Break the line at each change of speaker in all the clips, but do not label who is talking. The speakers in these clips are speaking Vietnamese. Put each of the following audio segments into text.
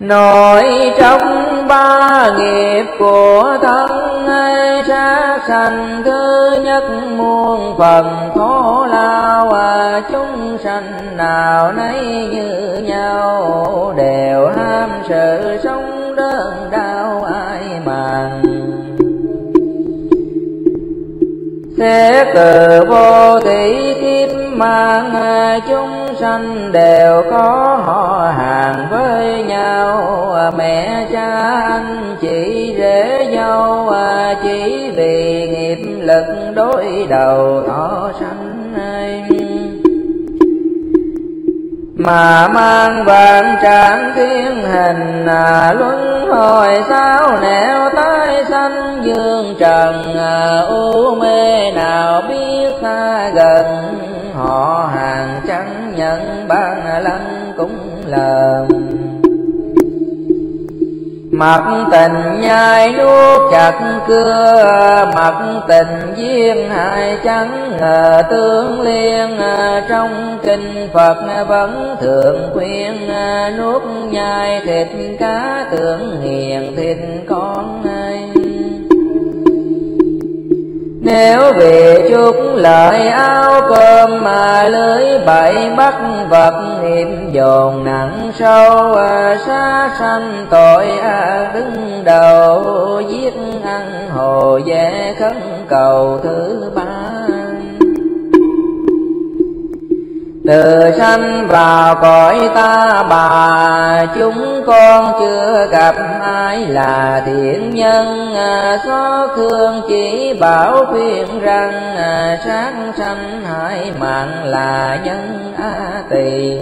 Nội trong ba nghiệp của thân sát sanh, thứ nhất muôn phần khổ lao. Chúng sanh nào nấy như nhau, đều ham sự sống đơn đau ai màng. Xét từ vô thủy kiếp mang, chúng sanh đều có họ hàng với nhau. Mẹ cha anh chị rể dâu, chỉ vì nghiệp lực đối đầu thọ sanh. Mà mang vạn trạng thiên hình, luân hồi sao nẻo tái sanh dương trần. U mê nào biết xa gần, họ hàng chẳng nhận ban lăng cũng lờm. Mặc tình nhai nuốt chặt cưa, mặc tình duyên hại chẳng ngờ tương liên. Trong kinh Phật vẫn thường khuyên, nuốt nhai thịt cá tưởng nghiền thịt con. Nếu vì chút lợi áo cơm mà lưới bậy bắt vật, nghiệp dồn nặng sâu. Sát sanh tội ác đứng đầu, giết ăn hồ dễ khấn cầu thứ ba. Từ sanh vào cõi ta bà, chúng con chưa gặp ai là thiện nhân. Xót thương chỉ bảo khuyên rằng, sát sanh hại mạng là nhân tỳ.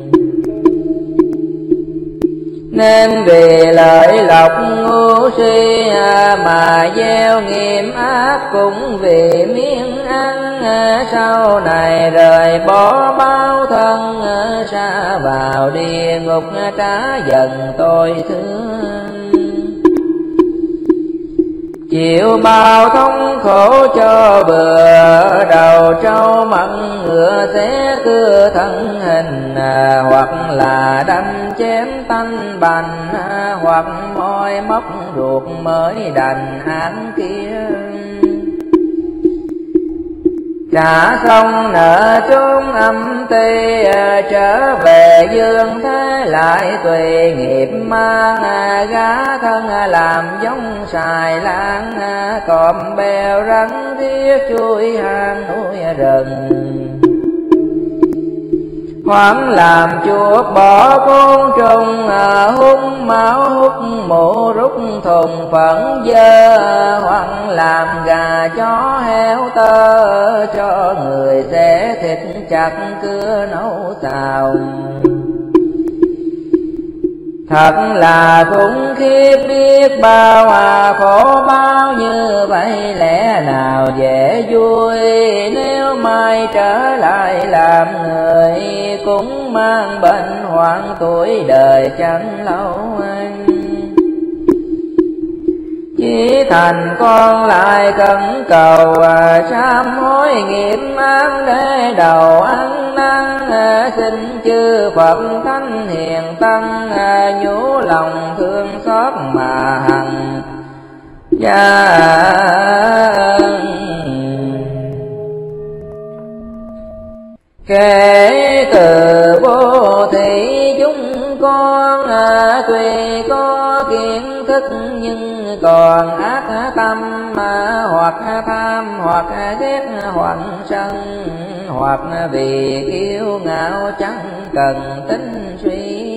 Nên vì lợi lộc ngu si, mà gieo nghiệp ác cũng vì miếng ăn. Sau này rời bỏ bao thân, xa vào địa ngục trả dần tôi thương. Chịu bao thống khổ cho vừa, đầu trâu mặn ngựa xé cưa thân hình. Hoặc là đâm chém tanh bành, hoặc môi móc ruột mới đành án kia. Trả xong nợ chốn âm ty, trở về dương thế lại tùy nghiệp mang. Gá thân làm giống xài lan, cọp bèo rắn thiết chui hang núi rừng. Hoảng làm chuột bỏ côn trùng, hút máu hút mũ rút thùng phẫn dơ. Hoảng làm gà chó heo tơ, cho người xẻ thịt chặt cưa nấu xào. Thật là khủng khiếp biết bao, khổ bao như vậy lẽ nào dễ vui. Nếu mai trở lại làm người, cũng mang bệnh hoạn tuổi đời chẳng lâu anh. Chỉ thành con lại cẩn cầu, sám hối nghiệp ác để đầu ăn năn. Xin chư Phật thánh hiền tăng, nhủ lòng thương xót mà hằng gia. Kể từ vô thị chúng con, tuy có kiến thức nhưng còn ác tâm. Hoặc tham hoặc ghét hoặc sân, hoặc vì kiêu ngạo chẳng cần tính suy.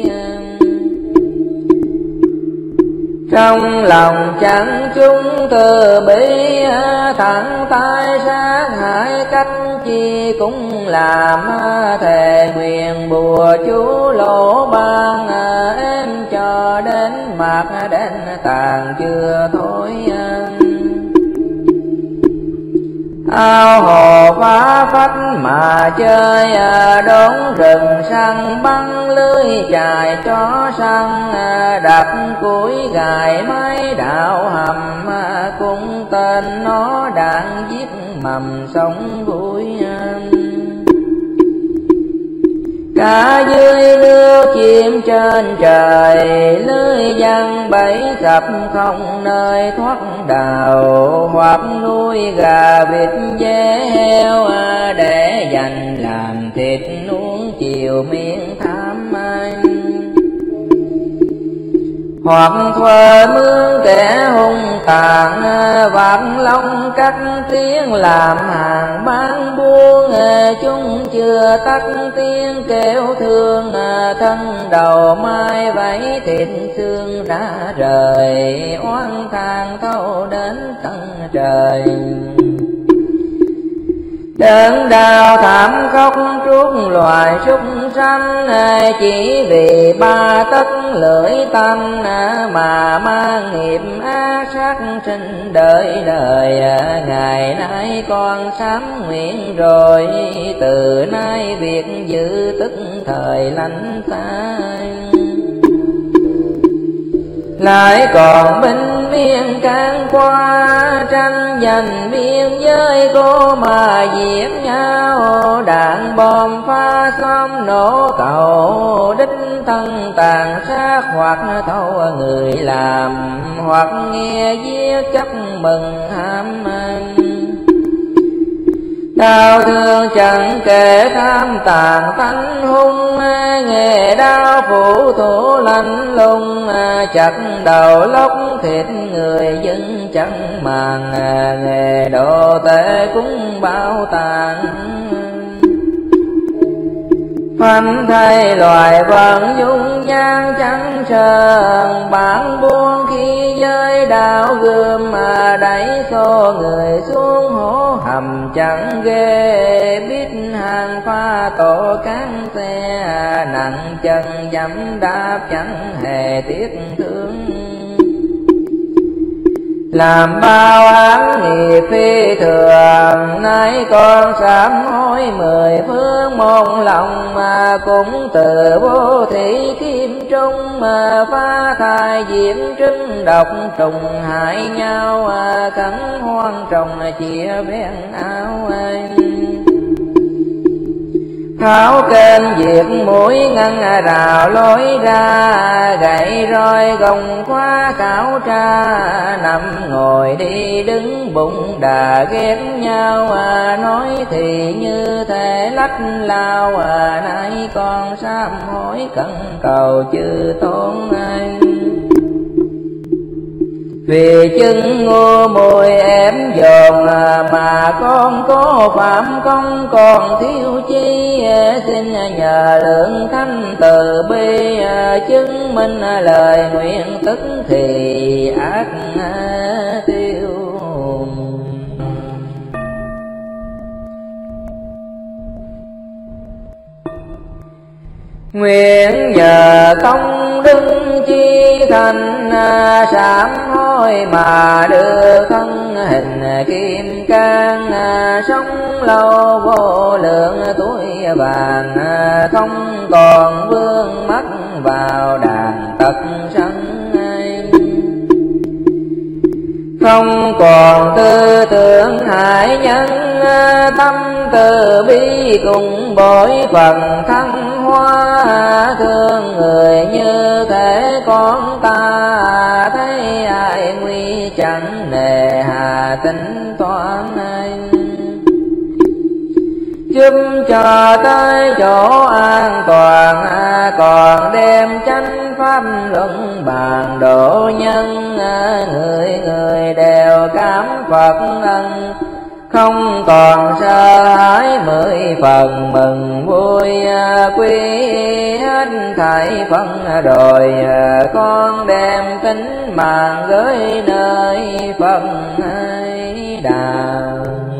Trong lòng chẳng chúng từ bi, thẳng tay sát hại cách chi cũng làm. Thề nguyện bùa chú lỗ ban, em cho đến mạc đến tàn chưa thôi. Ao hồ phá phách mà chơi, đốn rừng săn bắn lưới chài chó săn. Đập củi gài máy đạo hầm, cũng tên nó đạn giết mầm sống vui. Cả dưới nước chìm biển trên trời, lưới giăng bẫy sập không nơi thoát đào, hoặc nuôi gà vịt dê heo để dành làm thịt nuông chiều miệng tham anh. Hoặc thuê mướn kẻ hung tàn, vạt lông cắt tiếng làm hàng bán buôn, chúng chưa tắt tiếng kêu thương, thân đầu mai vẫy thịt xương ra rời, oán than thâu đến tận trời. Đớn đau thảm khóc trút loài súc sanh, chỉ vì ba tấc lưỡi tanh mà mang nghiệp ác sát sinh đời đời. Ngày nay con sám nguyện rồi, từ nay việc giữ tức thời lánh xa. Lại còn binh biên can qua, tranh giành biên giới cô mà giết nhau. Đạn bom phá xóm nổ cầu, đích thân tàn sát hoặc thâu người làm, hoặc nghe giết chóc mừng ham ăn. Đau thương chẳng kể tham tàn tánh hung, nghề đau phủ thủ lạnh lùng, chặt đầu lóc thịt người dân chẳng màng, nghề đồ tể cũng bao tàn. Phanh thay loài vận dung gian chẳng sờn, bản buông khi giới đạo gươm mà đẩy xô người xuống hố hầm chẳng ghê. Biết hàng pha tổ cán xe, nặng chân dẫm đạp chẳng hề tiếc thương. Làm bao án nghiệp phi thường, nay con sám hối mười phương mong lòng, mà cũng từ vô thị kim trung mà phá thai diễm trứng độc trùng hại nhau. Cắn hoang trồng chia ven áo anh, tháo kênh diệt mũi ngăn rào lối ra, gậy roi gồng khóa khảo tra. Nằm ngồi đi đứng bụng đà ghét nhau, nói thì như thể lách lao. Nay con sám hối cẩn cầu chư tôn anh, vì chứng ngu mùi ém dồn mà con có phạm công còn thiếu chi. Xin nhờ lượng thánh từ bi chứng minh lời nguyện tức thì ác tiêu. Nguyện nhờ công đức chi thành, sám hối mà đưa thân hình kim cang. Sống lâu vô lượng tuổi vàng, không còn vương mắc vào đàn tật sân. Không còn tư tưởng hại nhân, tâm từ bi cùng bội phần thăng hoa. Thương người như thể con ta, thấy ai nguy chẳng nề hà tính toán anh. Giúp cho tới chỗ an toàn, còn đem chánh pháp luận bàn độ nhân. Người người đều cảm Phật ân, không còn sợ hãi mười phần mừng vui. Quy hết thảy phân rồi, con đem tính mạng gửi nơi Phật ấy đà.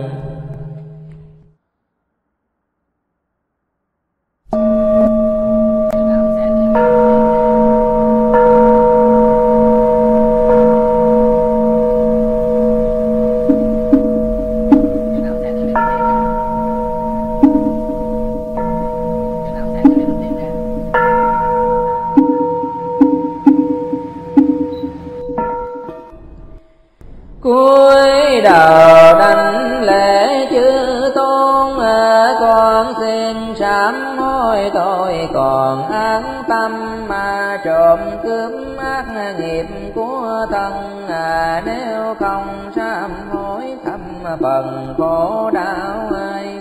Cúi đầu đảnh lễ chư tôn, con xin sám hối hối tôi còn an tâm mà trộm cướp ác nghiệp của thân, nếu không sám hối thâm phần khổ đau ai.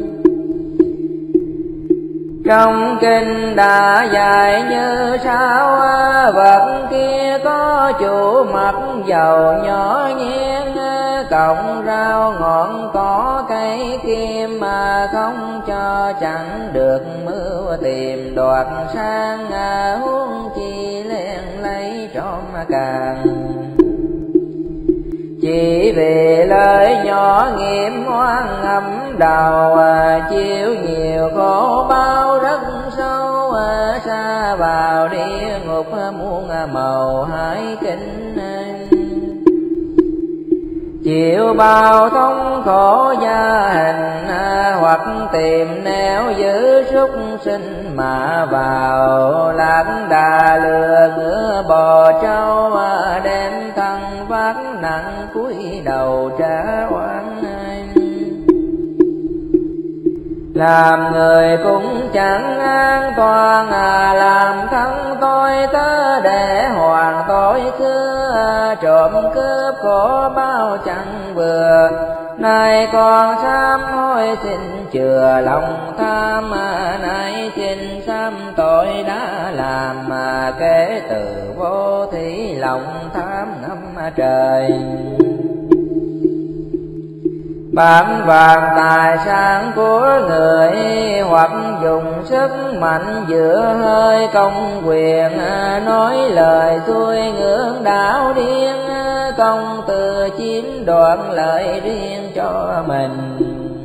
Trong kinh đã dạy như sao, vật kia có chủ mặt dầu nhỏ nhén, cọng rau ngọn cỏ cây kim mà không cho chẳng được mưu tìm đoạt sang, huống chi len lấy trộm càng. Chỉ vì lời nhỏ nghiệm oan ngầm đầu, chịu nhiều khổ bao rất sâu, xa vào địa ngục muôn màu hải kinh. Chịu bao thống khổ gia hình, hoặc tìm nẻo giữ súc sinh mà vào, lạc đà lừa ngựa bò trâu, đem thân vác nặng cúi đầu trả oan. Làm người cũng chẳng an toàn, làm thân tôi tớ để hoàn tội xưa, trộm cướp khổ bao chẳng vừa. Nay con sám hối xin chừa lòng tham, nay xin sám tội đã làm, kể từ vô thí lòng tham ngắm trời. Bám vàng tài sản của người, hoặc dùng sức mạnh giữa hơi công quyền, nói lời xuôi ngưỡng đảo điên, công từ chiếm đoạt lợi riêng cho mình.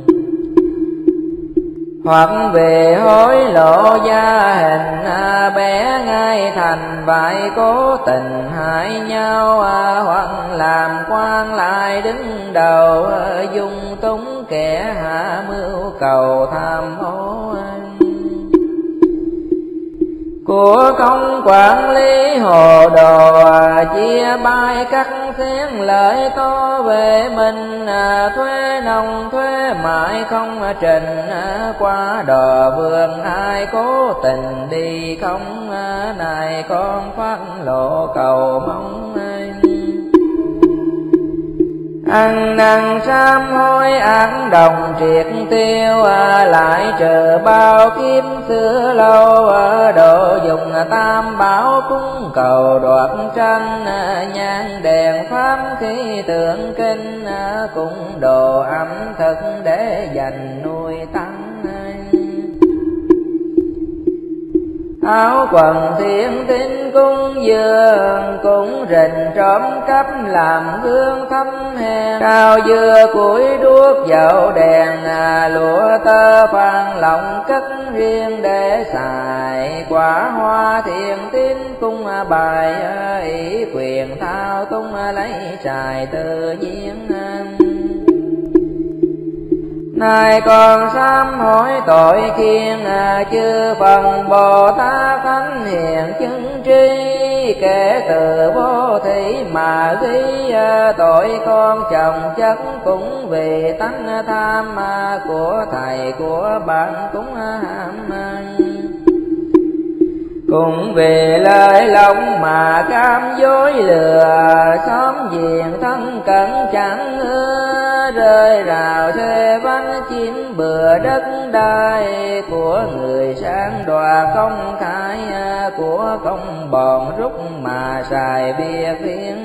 Hoặc về hối lộ gia hình, bé ngay thành vậy cố tình hại nhau, hoặc làm quan lại đứng đầu, dung túng kẻ hạ mưu cầu tham ô. Của công quản lý hồ đồ, chia bay cắt xén lợi to về mình, thuế nông thuế mại không trình, qua đò vườn ai cố tình đi không, này con phát lộ cầu mong. Ăn năn sám hối ác đồng triệt tiêu, lại trừ bao kiếp xưa lâu, độ dùng tam bảo cúng cầu đoạt tranh, nhang đèn pháp khí tượng kinh, cũng đồ ẩm thực để dành nuôi tăng. Áo quần thiện tín cung dường, cũng rình trộm cắp làm gương thâm hèn. Cao dưa củi đuốc dầu đèn, lụa tơ phan lòng cất riêng để xài. Quả hoa thiện tín cung bài, ý quyền thao tung lấy xài tự nhiên. Nay con sám hối tội khiên, chư phần Bồ Tát thánh hiền chứng tri, kể từ vô thí mà ghi tội con chồng chất, cũng vì tánh tham của thầy của bạn cũng ham. Cũng vì lời lòng mà cam dối lừa, xóm giềng thân cận chẳng ưa, rơi rào thuê vắng chiếm bừa đất đai, của người sang đọa công khai, của công bòn rút mà xài việc riêng.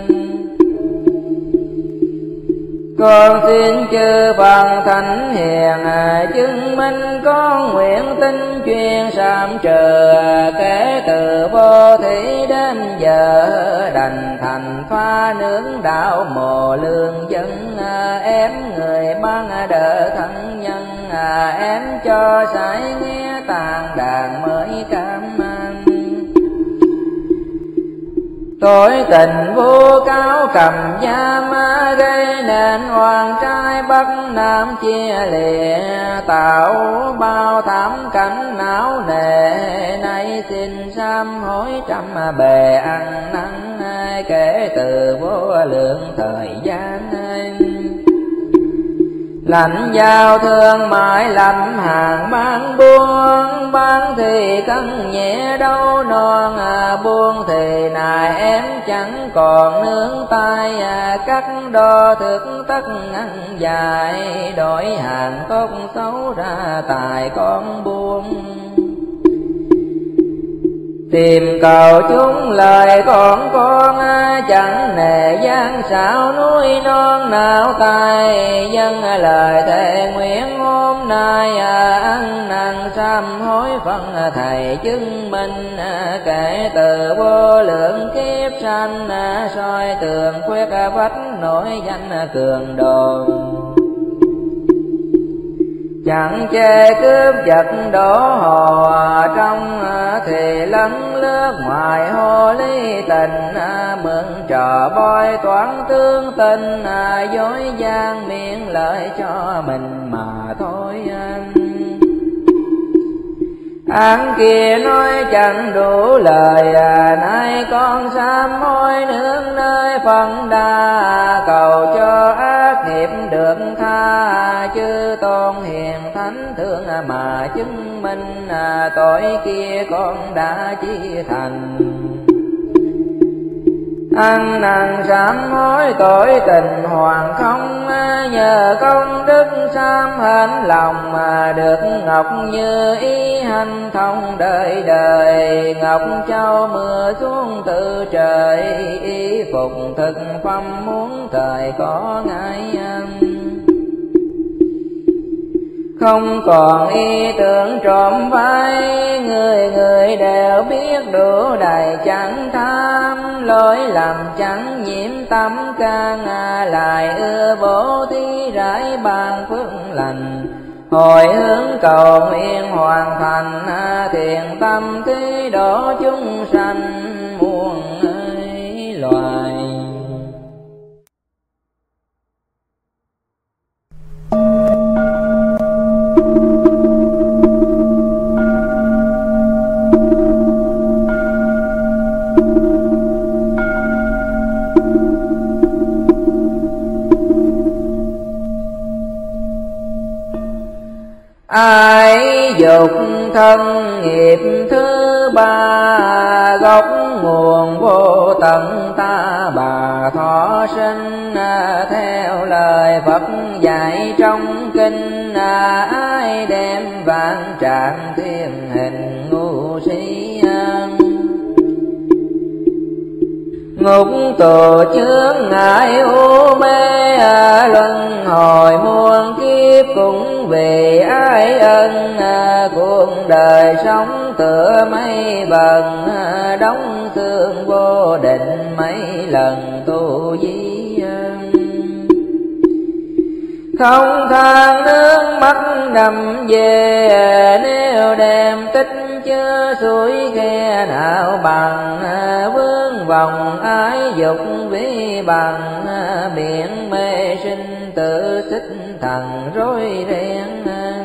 Con xin chư phần thánh hiền, chứng minh con nguyện tin chuyên sám trừ, kể từ vô thí đến giờ, đành thành pha nướng đạo mồ lương dân, ém người ban đỡ thân nhân, ém cho sải nghe tàn đàn mới cảm ơn. Tội tình vô cáo cầm giam, gây nên oan trai bắc nam chia lìa, tạo bao thảm cảnh não nề. Nay xin sám hối trăm bề ăn năn, kể từ vô lượng thời gian. Lãnh giao thương mại làm hàng bán buôn, bán thì cân nhẹ đâu non, buông thì nài em chẳng còn nương tay, cắt đo thực tất ăn dài, đổi hàng tốt xấu ra tài con buông. Tìm cầu chúng lời con chẳng nề gian xảo núi non nào tài, dân lời thề nguyện hôm nay ăn năn sám hối phân thầy chứng minh, kể từ vô lượng kiếp sanh soi tường khuyết vách nổi danh cường đồn. Chẳng chê cướp giật đổ hồ trong, thì lấn lướt ngoài hồ ly tình, mượn trò bói toán tương tình, dối gian miệng lợi cho mình mà thôi. Án kia nói chẳng đủ lời, nay con sám hối nương nơi phân đa, cầu cho ác nghiệp được tha, chư tôn hiền thánh thương mà chứng minh, tội kia con đã chi thành. Ăn năn sám hối tội tình hoàng không, nhờ công đức sám hên lòng, mà được ngọc như ý hành thông đời đời. Ngọc châu mưa xuống từ trời, y phục thực phẩm muốn thời có ngại. Không còn ý tưởng trộm vai, người người đều biết đủ đầy chẳng tham, lỗi lầm chẳng nhiễm tâm can, lại ưa bố thí rải ban phước lành. Hồi hướng cầu nguyện hoàn thành, thiện tâm thí độ chúng sanh muôn loài. Ai dục thân nghiệp thứ ba, gốc nguồn vô tận ta bà thọ sinh. Theo lời Phật dạy trong kinh, ai đem vạn trạng thiên hình ngu si. Ngục tù chướng ngại u mê, luân hồi muôn kiếp cũng vì ai ân. Cuộc đời sống tựa mây vần, đóng xương vô định mấy lần tu di. Không than nước mắt đầm về, nếu đem tích chớ suối ghe nào bằng. Vương vòng ái dục vi bằng, biển mê sinh tự xích thần rối ren.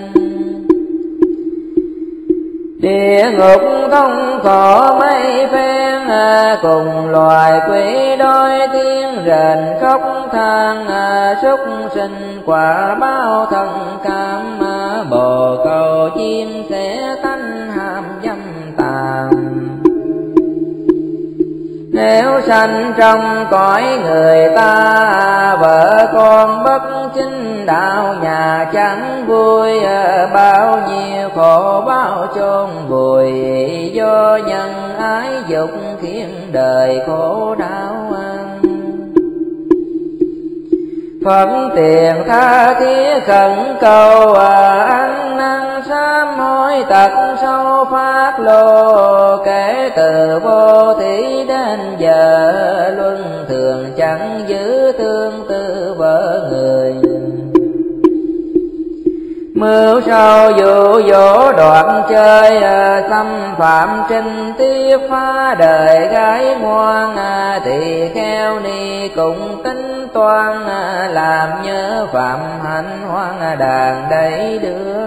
Địa ngục không khổ mấy phen, cùng loài quỷ đói tiếng rền khóc than. Súc sinh quả báo thân cam, bồ câu chim sẽ tánh ham dâm tàn. Nếu sanh trong cõi người ta, vợ con bất chính đạo nhà chẳng vui. Bao nhiêu khổ bao chôn vùi, do nhân ái dục khiến đời khổ đau. Phật tiền tha thiết khẩn cầu, ăn năn sám hối tật sâu phát lô. Kể từ vô thí đến giờ, luân thường chẳng giữ tương tư vợ người. Mưu sâu dụ dỗ đoạn chơi, xâm phạm trinh tiết phá đời gái ngoan. Tỳ kheo ni cũng tính toan, làm nhớ phạm hạnh hoang đàn đẩy đưa.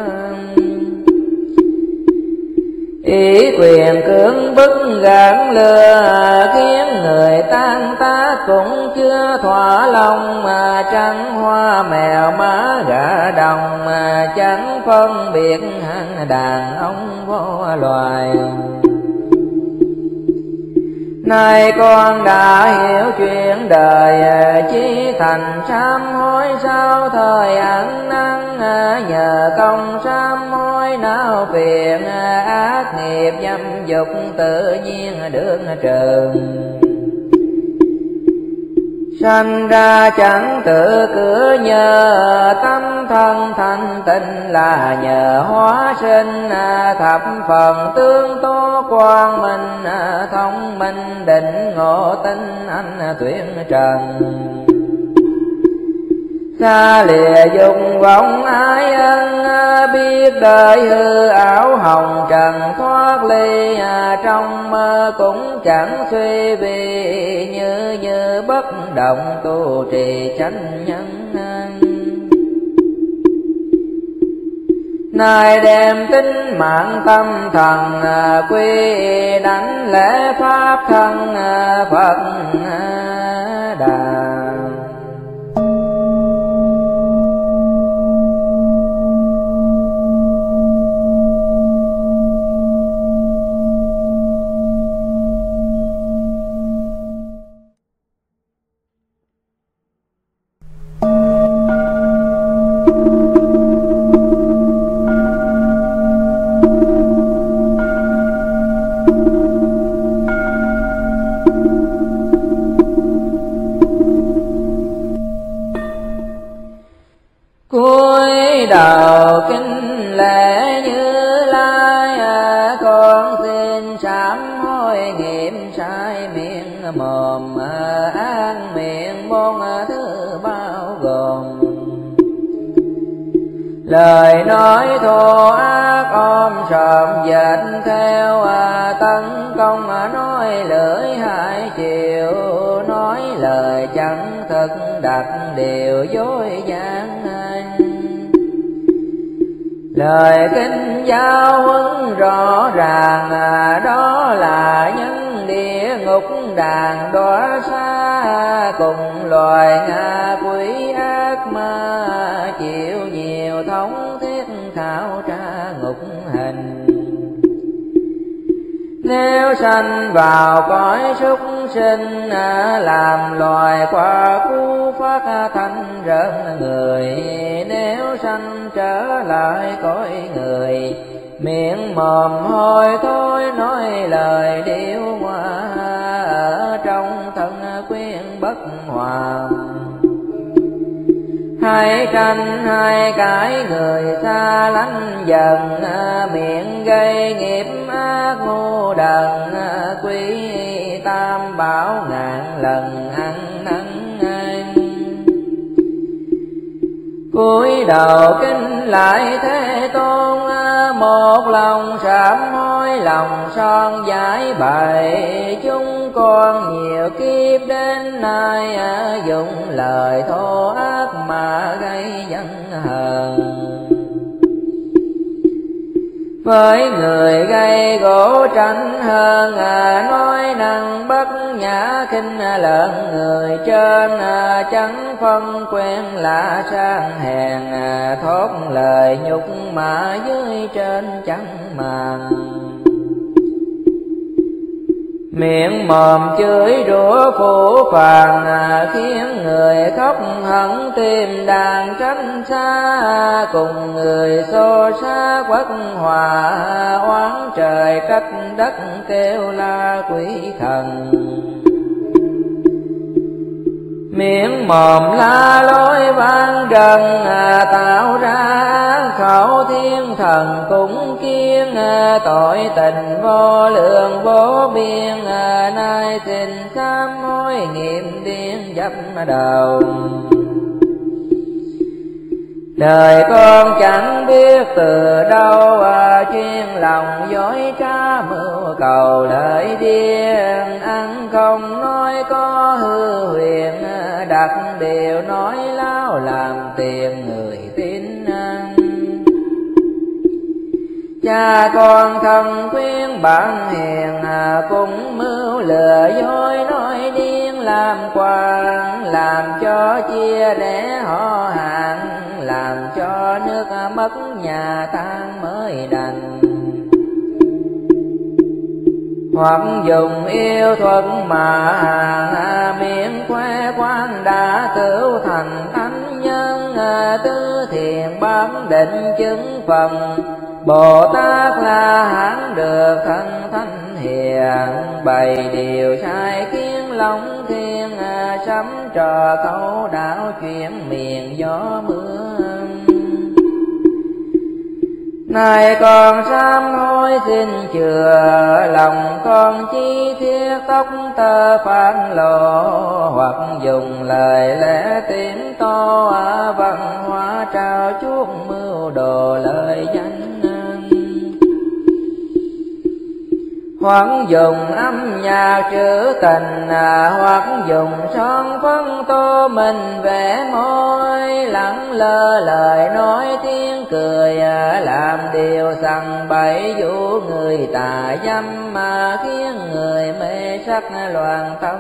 Ý quyền cưỡng bức gạn lừa, khiến người tan tác cũng chưa thỏa lòng. Mà trắng hoa mèo má gà đồng, mà chẳng phân biệt hạng đàn ông vô loài. Nay con đã hiểu chuyện đời, chí thành sám hối sau thời ăn năn, nhờ công sám hối não phiền, ác nghiệp dâm dục tự nhiên được trừ. Sanh ra chẳng tự cửa nhờ, tâm thân thanh tịnh là nhờ hóa sinh, thập phần tương tố quang minh, thông minh định ngộ tinh anh tuyển trần. Xa lìa dục vọng ái ân, biết đời hư ảo hồng trần thoát ly, trong mơ cũng chẳng suy vì như bất động tu trì chánh nhân. Nay đem tính mạng tâm thần, quy đảnh lễ pháp thân Phật Đà. Cúi đầu kính lễ Như Lai, con xin sám hối nghiệm sai miệng mồm, ác miệng bốn thứ bao gồm. Lời nói thô ác ôm sòm dệt theo, tấn công nói lưỡi hai chiều, nói lời chẳng thực đặt điều dối gian. Lời kinh giáo huấn rõ ràng, đó là nhân địa ngục đàn đọa xa, cùng loài ngạ quỷ ác ma, chịu nhiều thống thiết khảo tra ngục hình. Nếu sanh vào cõi súc sinh, làm loài qua cú phát thanh rợn người. Nếu sanh trở lại cõi người, miệng mồm hôi thối nói lời điêu hoa, ở trong thân quyến bất hòa. Hai canh hai cái người xa lánh dần, miệng gây nghiệp ác ngu đần, quý tam bảo ngàn lần ăn năn. Cúi đầu kính lại Thế Tôn, một lòng sám hối lòng son giải bày. Chúng con nhiều kiếp đến nay, dùng lời thô ác mà gây giận hờn. Với người gây gỗ tranh hơn, nói năng bất nhã khinh lợn người trên. Chẳng phân quen lạ sang hèn, thốt lời nhục mạ dưới trên chẳng màng. Miệng mồm chửi rủa phủ phàng, khiến người khóc hận tìm đàn tránh xa. Cùng người xô xa quất hòa, oán trời trách đất kêu la quỷ thần. Miệng mồm la lối vang rần, tạo ra khẩu thiên thần cũng kiêng. Tội tình vô lượng vô biên, nay xin sám hối nghiệm điên dấp đầu. Đời con chẳng biết từ đâu, chuyên lòng dối trá mưu cầu lợi điên. Ăn không nói có hư huyền, đặt điều nói láo làm tiền người tin ăn. Cha con thân khuyên bạn hiền, cũng mưu lừa dối nói điên làm quan. Làm cho chia rẽ họ hàng, làm cho nước mất nhà tan mới đành. hoặc dùng yêu thuật mà miệng khoe quan đã tửu thành thánh nhân, tứ thiền bán định chứng phần Bồ Tát La Hán được thân thánh hiền, bày điều sai kiến long thiên, sắm trò câu đạo chuyện miền gió mưa. Này con sám hối xin chừa, lòng con chi thiết tóc tơ phản lộ, hoặc dùng lời lẽ tiếng to văn hóa trao chuốt mưu đồ lời danh, hoặc dùng âm nhạc trữ tình, hoặc dùng son phấn tô mình vẽ môi, lẳng lơ lời nói tiếng cười, làm điều sằng bậy dụ người tà dâm, mà khiến người mê sắc loạn tâm.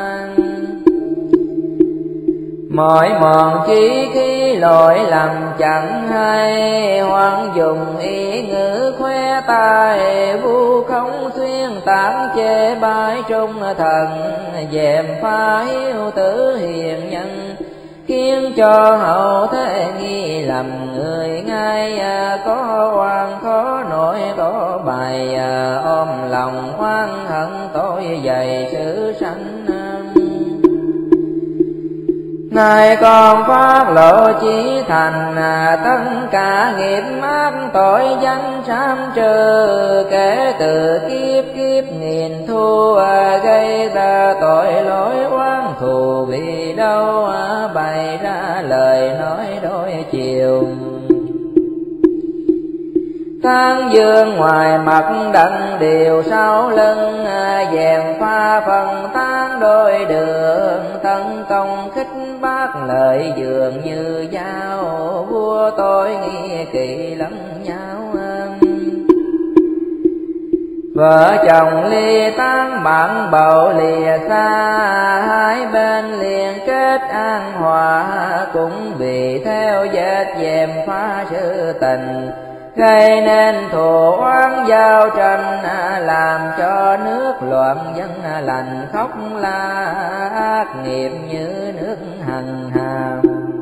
Mọi mòn chí khi lỗi lầm chẳng hay, hoặc dùng ý ngữ khoe tài, vu khống xuyên tán chê bai trung thần, dèm pha hiếu tử hiền nhân, khiến cho hậu thế nghi lầm người ngay. Có oan khó nổi có bài, ôm lòng oan hận tội dày sự sanh. Này con phát lộ chí thành, tất cả nghiệp ác tội danh sám trừ, kể từ kiếp kiếp nghìn thu, gây ra tội lỗi oán thù vì đâu, bày ra lời nói đôi chiều. Tán dương ngoài mặt đặng điều sau lưng, dèm pha phần tán đôi đường, tấn công khích bác lời dường như dao, vua tôi nghi kỵ lẫn nhau. Vợ chồng ly tán bạn bầu lìa xa, hai bên liền kết an hòa, cũng vì theo vết dèm pha sự tình, gây nên thù oán giao tranh, làm cho nước loạn dân lành khóc la, ác nghiệp như nước hằng hà.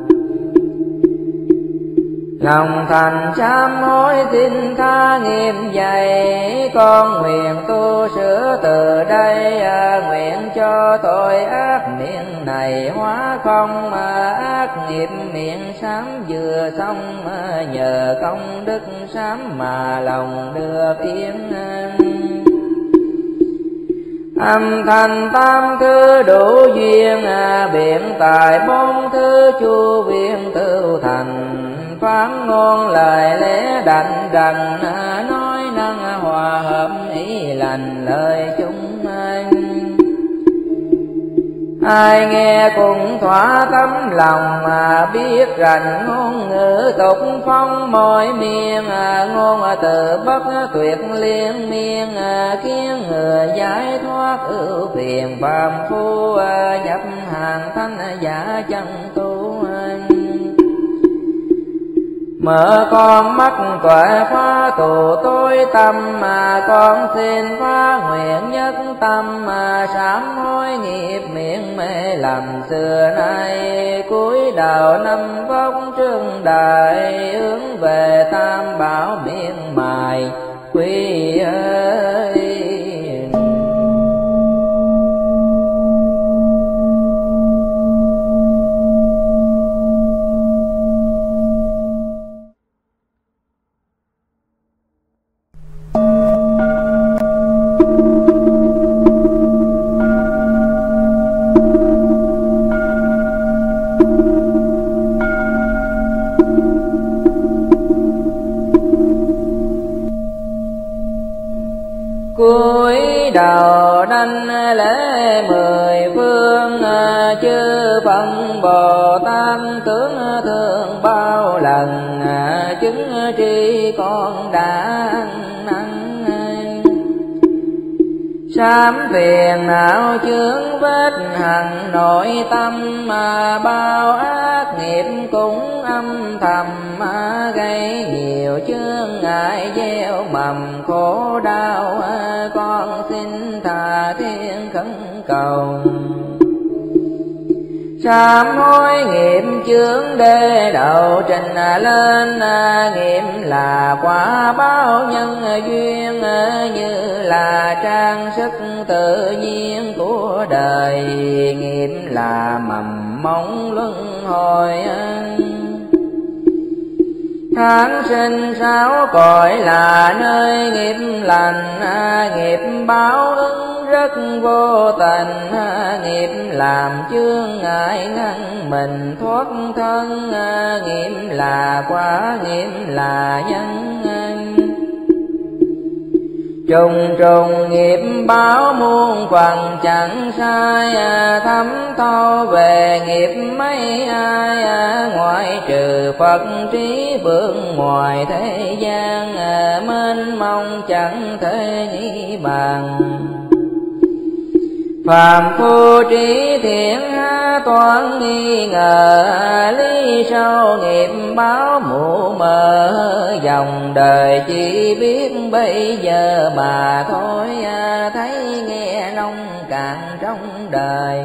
Lòng thành sám hối xin tha nghiêm dày, con nguyện tu sửa từ đây, nguyện cho tội ác miệng này hóa không, ác nghiệp miệng sám vừa xong, nhờ công đức sám mà lòng được yên. Âm thanh tam thứ đủ duyên, biện tài bốn thứ chu viên tự thành, phán ngôn lời lẽ đảnh đằng, nói năng hòa hợp ý lành lời chúng anh. Ai nghe cũng thỏa tấm lòng, mà biết rành ngôn ngữ tục phong mọi miền, ngôn từ bất tuyệt liên miên, khiến người giải thoát ưu phiền phàm phu, nhập hàng thanh giả chân tu. Mở con mắt tuệ phá tù tối tâm, mà con xin phá nguyện nhất tâm, mà sám hối nghiệp miệng mê lầm xưa nay, cúi đầu năm vóc trương đại, hướng về tam bảo miệng mài quy ơi. Cúi đầu đảnh lễ mười phương, chư Phật Bồ Tát tướng thương bao lần, chứng tri con đã ăn. Sám phiền não chướng vết hằn nội tâm, mà bao ác nghiệp cũng âm thầm, gây nhiều chướng ngại gieo mầm khổ đau. Con xin thiên khẩn cầu. Sám hối nghiệp chướng đê đầu trình lên, nghiệp là quả báo nhân duyên, như là trang sức tự nhiên của đời, nghiệp là mầm móng luân hồi. Tháng sinh sáu cõi là nơi nghiệp lành, nghiệp báo ứng rất vô tình, nghiệp làm chướng ngại ngăn mình thoát thân, nghiệp là quả, nghiệp là nhân. Trùng trùng nghiệp báo muôn phần chẳng sai, thấm thâu về nghiệp mấy ai, ngoại trừ Phật trí vượng ngoài thế gian, mênh mông chẳng thể nghĩ bàn. Phàm phu trí thiện toán nghi ngờ, lý sâu nghiệp báo mù mờ, dòng đời chỉ biết bây giờ mà thôi, thấy nghe nông cạn trong đời.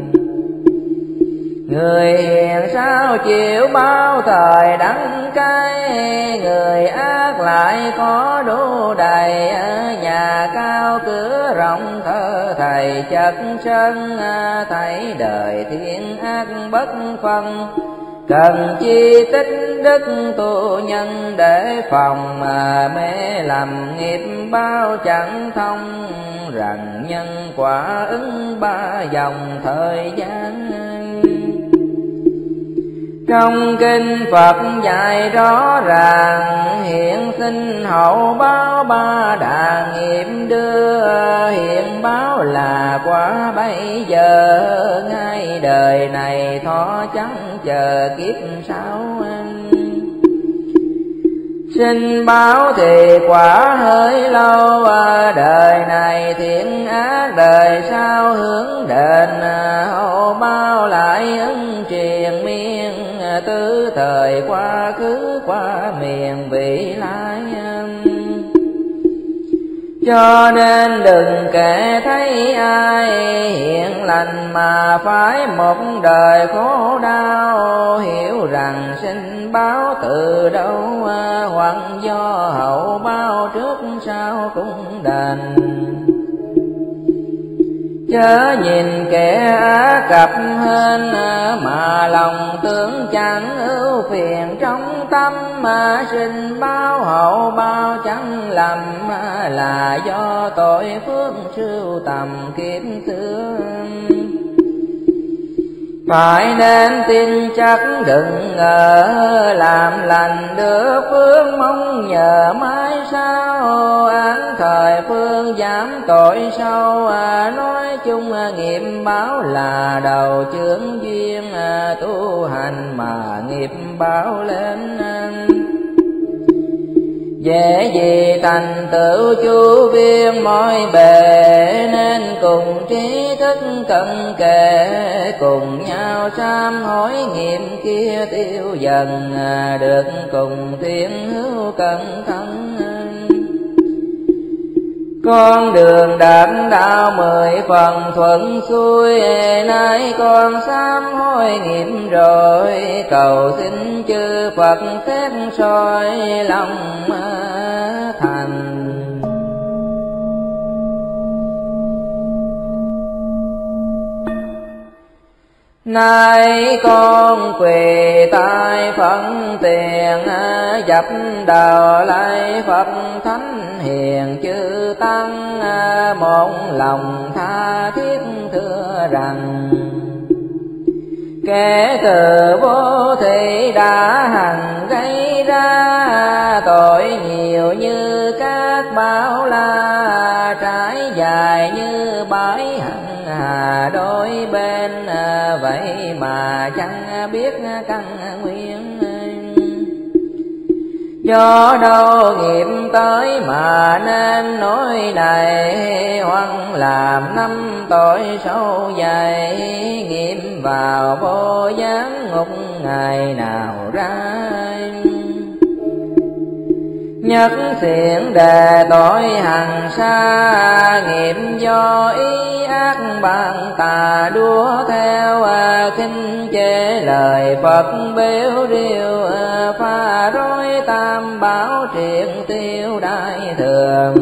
Người hiền sao chịu bao thời đắng cay, người ác lại có đủ đầy, nhà cao cửa rộng thơ thầy chất sân, thấy đời thiên ác bất phân. Cần chi tích đức tu nhân để phòng, mê lầm nghiệp bao chẳng thông, rằng nhân quả ứng ba dòng thời gian. Trong kinh Phật dạy rõ ràng, hiện sinh hậu báo ba đà nghiệp đưa, hiện báo là quả bây giờ, ngay đời này thọ chẳng chờ kiếp sau. Sinh báo thì quả hơi lâu, đời này thiện ác đời sau hướng đền, hậu báo lại ứng triền miên, tứ thời quá khứ qua miền vị lai. Cho nên đừng kể thấy ai hiện lành mà phải một đời khổ đau, hiểu rằng sinh báo từ đâu, hoặc do hậu báo trước sau cũng đền. Chớ nhìn kẻ á cập hên, mà lòng tưởng chẳng ưu phiền trong tâm, mà sinh báo hậu báo chẳng lầm, là do tội phước sưu tầm kiếp xưa. Phải nên tin chắc đừng ngờ, làm lành được phước mong nhờ mãi sau, án thời phương giảm tội sâu, nói chung nghiệp báo là đầu chướng duyên, tu hành mà nghiệp báo lên. Dễ gì thành tựu chu viên mọi bề, nên cùng trí thức cận kề, cùng nhau sám hối nghiệp kia tiêu dần, được cùng thiên hữu cẩn thận. Con đường đạm đạo 10 phần thuận xuôi, nay con sám hối nghiệp rồi, cầu xin chư Phật xét soi lòng thành. Nay con quỳ tại phận tiền, dập đầu lạy Phật thánh hiền chư tăng, một lòng tha thiết thưa rằng, kẻ từ vô thị đã hằng gây ra, tội nhiều như các bão la, trải dài như bãi hằng hà đôi bên, vậy mà chẳng biết căn nguyên. Do đâu nghiệp tới mà nên nói này, hoặc làm năm tội sâu dày, nghiệp vào vô gián ngục ngày nào ra. nhất thiện đề tội hằng xa, nghiệp do ý ác bạn tà đua theo, khinh chê lời Phật bêu điêu, pha rối tam bảo triện tiêu đại thường.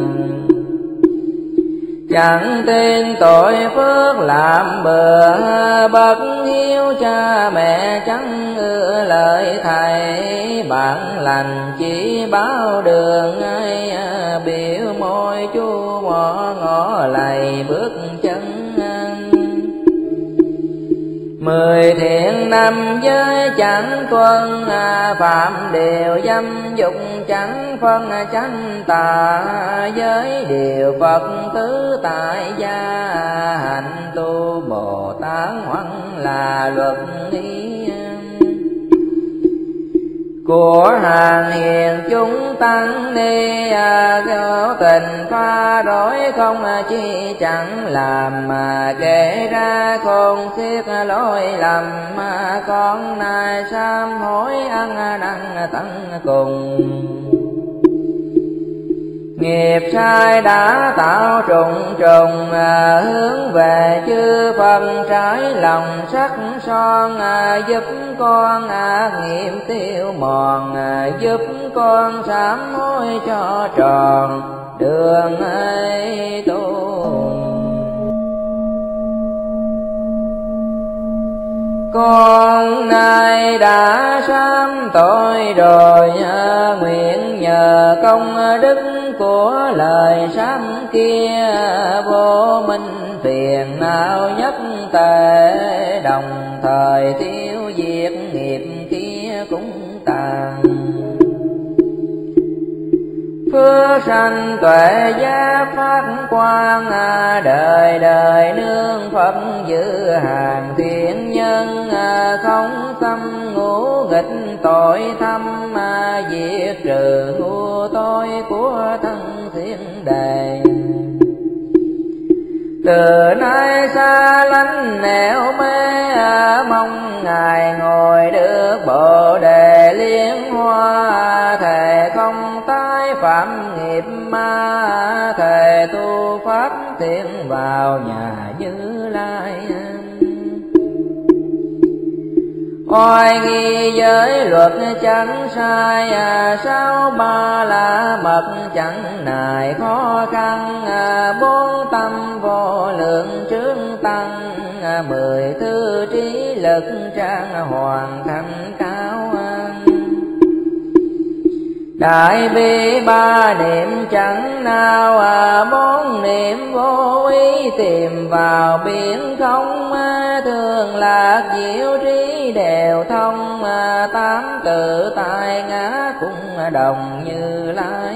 Chẳng tin tội phước làm bừa, bất hiếu cha mẹ chẳng ưa lời thầy, bạn lành chỉ báo đường ai, biểu môi chu mỏ ngõ lầy bước chân. 10 thiện năm giới chẳng tuân, phạm điều dâm dục chẳng phân chánh tà, giới điều Phật tứ tại gia, hạnh tu Bồ Tát hoằng là luật ý. Của hàng hiền chúng tăng ni, có tình pha rối không chi chẳng làm, mà kể ra khôn xiết lỗi lầm, mà con nay sám hối ăn năn tận cùng. Nghiệp sai đã tạo trùng trùng, hướng về chư Phật trái lòng sắc son, giúp con ác nghiệp tiêu mòn, giúp con sám hối cho tròn đường ấy tu. Con nay đã sám tội rồi, nguyện nhờ công đức của lời sám kia, vô minh phiền não nhất tệ, đồng thời tiêu diệt nghiệp kia cũng tàn. Phước sanh tuệ giác phát quang, đời đời nương Phật giữ hàng thiện nhân, không xâm ngũ nghịch tội thâm, diệt trừ ngu tối của thân thiện đề. Từ nay xa lánh nẻo mê, mong Ngài ngồi được Bồ Đề liên hoa, thề không tái phạm nghiệp ma, thề tu pháp thiện vào nhà Như Lai. Oai nghi giới luật chẳng sai, sáu ba la mật chẳng nài khó khăn, bốn tâm vô lượng trướng tăng, 10 thứ trí lực trang hoàn thành cao. Đại bi ba niệm chẳng nào, 4 niệm vô ý tìm vào biển không, thường lạc diệu trí đều thông, 8 tự tại ngã cũng đồng Như Lai.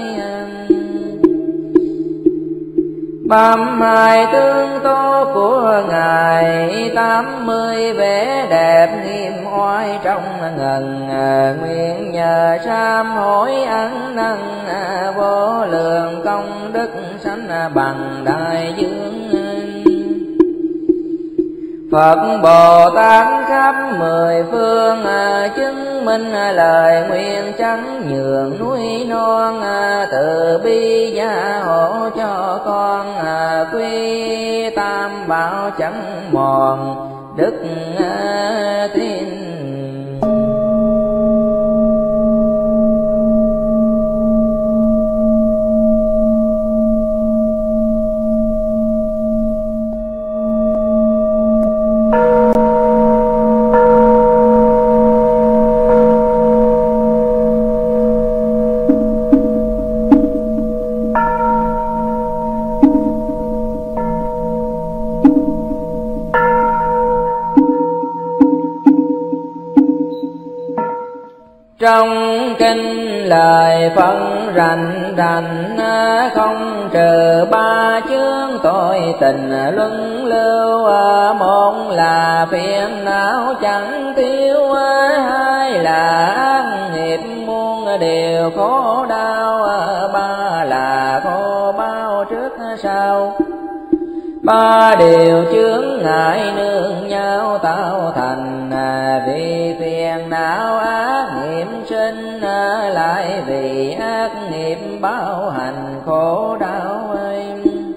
32 tướng tố của Ngài, 80 vẻ đẹp nghiêm oai trong ngần, nguyện nhờ sám hối ăn năn, vô lượng công đức sanh bằng đại dương. Phật Bồ Tát khắp 10 phương, chứng minh lời nguyện chẳng nhường núi non, từ bi gia hộ cho con, quy tam bảo chẳng mòn đức tin. Trong kinh lời phân rành rành, không trừ 3 chướng tội tình luân lưu, 1 là phiền não chẳng tiêu, 2 là ác nghiệp muôn điều khổ đau, 3 là khổ bao trước sau, ba điều chướng ngại nương nhau tạo thành, vì phiền não ác nghiệp sinh, lại vì ác nghiệp báo hành khổ đau ấy.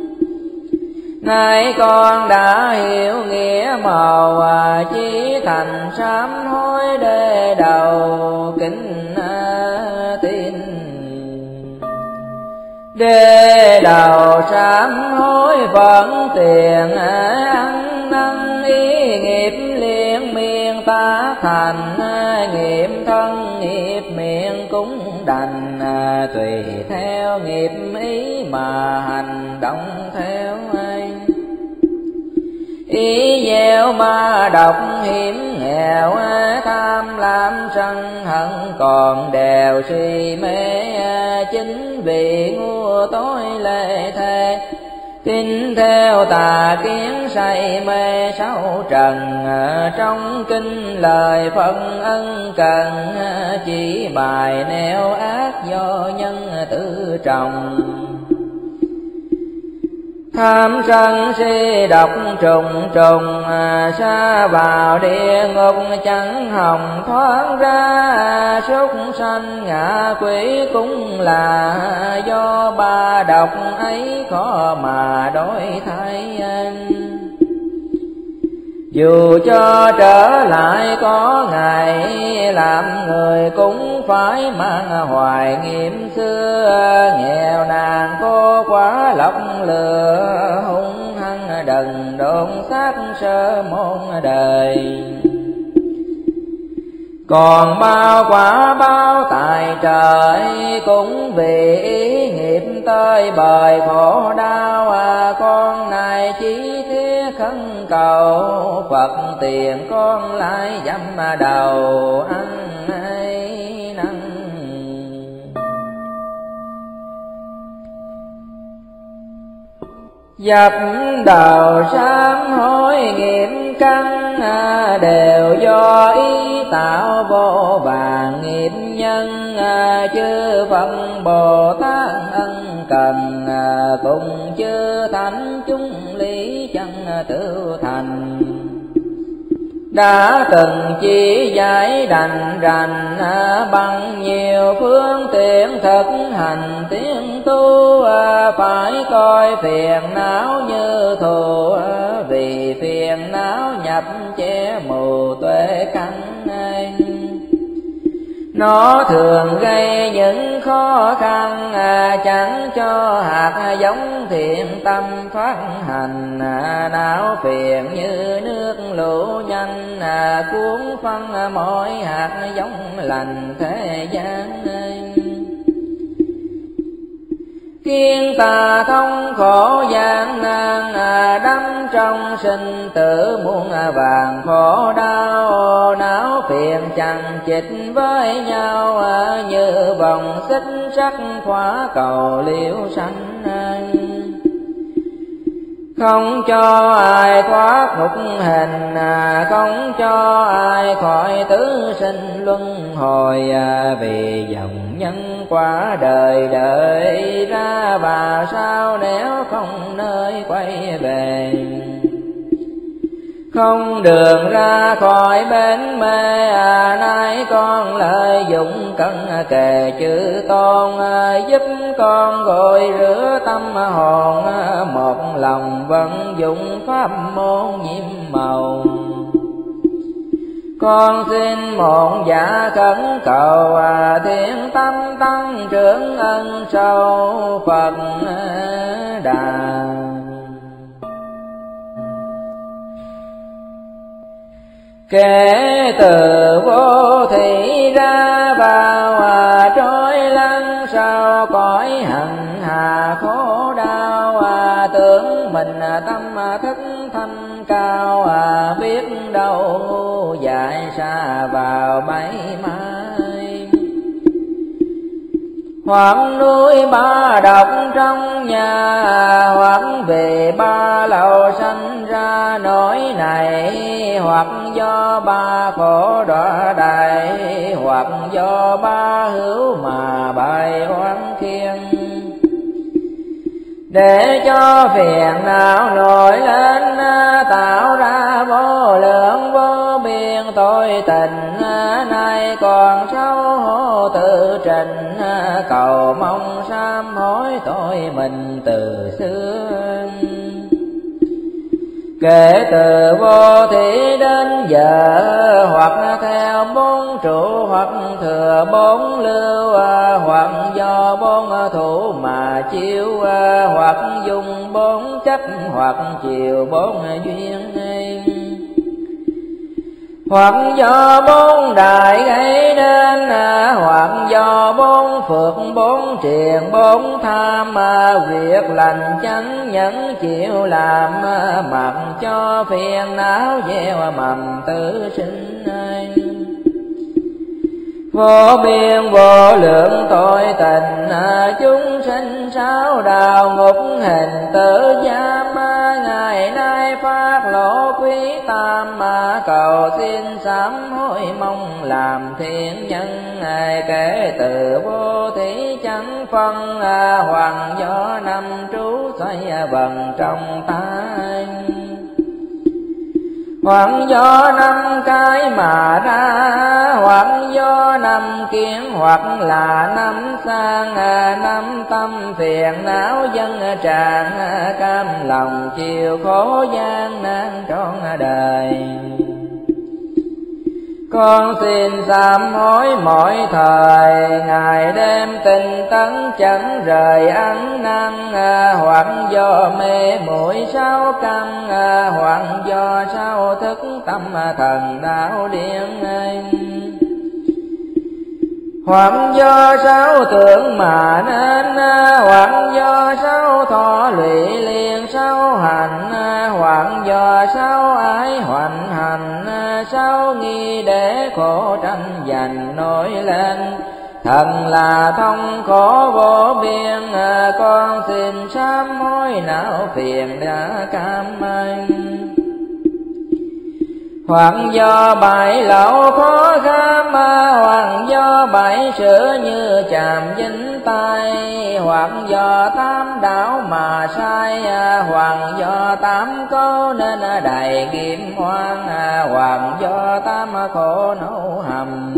Nay con đã hiểu nghĩa màu, chí thành sám hối để đầu kính tin. Đê đầu sám hối vẫn tiền, ăn năn ý nghiệp liên miên ta thành, nghiệp thân nghiệp miệng cũng đành, tùy theo nghiệp ý mà hành động theo ai. Ý gieo ma độc hiểm nghèo, tham lam sân hận còn đều suy mê, chính vì ngu tối lệ thề. Tin theo tà kiến say mê sáu trần, trong kinh lời phân ân cần, chỉ bài neo ác do nhân tự trồng. Tham sân si độc trùng trùng, sa vào địa ngục chẳng hồng thoát ra. Súc sanh ngạ quỷ cũng là do ba độc ấy khó mà đổi thay. Dù cho trở lại có ngày, làm người cũng phải mang hoài nghiệm xưa. Nghèo nàn khô quá lọc lừa, hung hăng đần độn sát sơ môn đời. Còn bao quả báo tại trời, cũng vì ý nghiệp tơi bời khổ đau. Con này chỉ thiết khấn cầu, Phật tiền con lại dăm đầu ăn hay năn. Dập đầu sám hối nghiệp căn, đều do ý tạo vô vàng nghiệp nhân. Chư Phật Bồ Tát ân cần, cùng chư thánh chúng lý chân tự thành. Đã từng chỉ giải đành rành, bằng nhiều phương tiện thực hành tiến tu. Phải coi phiền não như thù, vì phiền não nhập che mù tuệ căn. Nó thường gây những khó khăn, chẳng cho hạt giống thiện tâm phát hành. Não phiền như nước lũ nhanh, cuốn phân mỗi hạt giống lành thế gian. Kiên tà thông khổ gian nan, đắm trong sinh tử muôn vàng khổ đau. Não phiền chằng chịt với nhau, như vòng xích sắt khóa cầu liễu sanh. Không cho ai thoát ngục hình, không cho ai khỏi tứ sinh luân hồi. Vì dòng nhân quả đời đợi ra, và sao nếu không nơi quay về. Không đường ra khỏi bến mê, nay con lợi dụng cân kề chữ tôn. Giúp con gội rửa tâm hồn, một lòng vận dụng pháp môn nhiệm màu. Con xin một dạ khẩn cầu, thiện tâm tăng trưởng ân sâu Phật Đà. Kể từ vô thị ra vào, trôi lăn sau cõi hằng hà khổ đau. Tưởng mình tâm thức thanh cao, biết đâu ngu dại xa vào bẫy mai. Hoặc nuôi ba độc trong nhà, hoặc về ba lầu sanh ra nỗi này. Hoặc do ba khổ đọa đại, hoặc do ba hữu mà bài oán khiên. để cho phiền não nổi lên, tạo ra vô lượng vô biên tội tình. Nay còn xấu hổ tự trình, cầu mong sám hối tội mình từ xưa. Kể từ vô thủy đến giờ, hoặc theo bốn trụ, hoặc thừa bốn lưu, hoặc do bốn thủ mà chiếu, hoặc dùng bốn chấp, hoặc chiều bốn duyên. Hoặc do bốn đại gây nên, hoặc do bốn phước bốn triền bốn tham, việc lành chánh nhẫn chịu làm, mặc cho phiền não gieo mầm tử sinh. Vô biên vô lượng tội tình, chúng sinh sáu đạo ngục hình tử giam. Ngày nay phát lộ quý tam, cầu xin sám hối mong làm thiện nhân. Kể từ vô thủy chẳng phân, hoàng do năm trú xoay vần trong tay. Hoặc do năm cái mà ra, hoặc do năm kiến, hoặc là năm sang, năm tâm phiền não dân tràn, cam lòng chịu khổ gian nan trọn đời. Con xin sám hối mỗi thời, ngày đêm tinh tấn chẳng rời ăn năn, hoặc do mê muội sáu căn, hoặc do sao thức tâm thần đạo điên. Hoặc do sáu tưởng mà nên, hoặc do sáu thọ lụy liền sáu hành, hoặc do sáu ái hoành hành, sáu nghi để khổ tranh giành nổi lên. Thần là thông khổ vô biên, con xin sám hối não phiền đã cam anh. Hoặc do bảy lậu khó kham, hoặc do bảy sửa như chàm dính tay, hoặc do tám đảo mà sai, hoặc do tám câu nên đầy kiếm hoang, hoặc do tám khổ nấu hầm.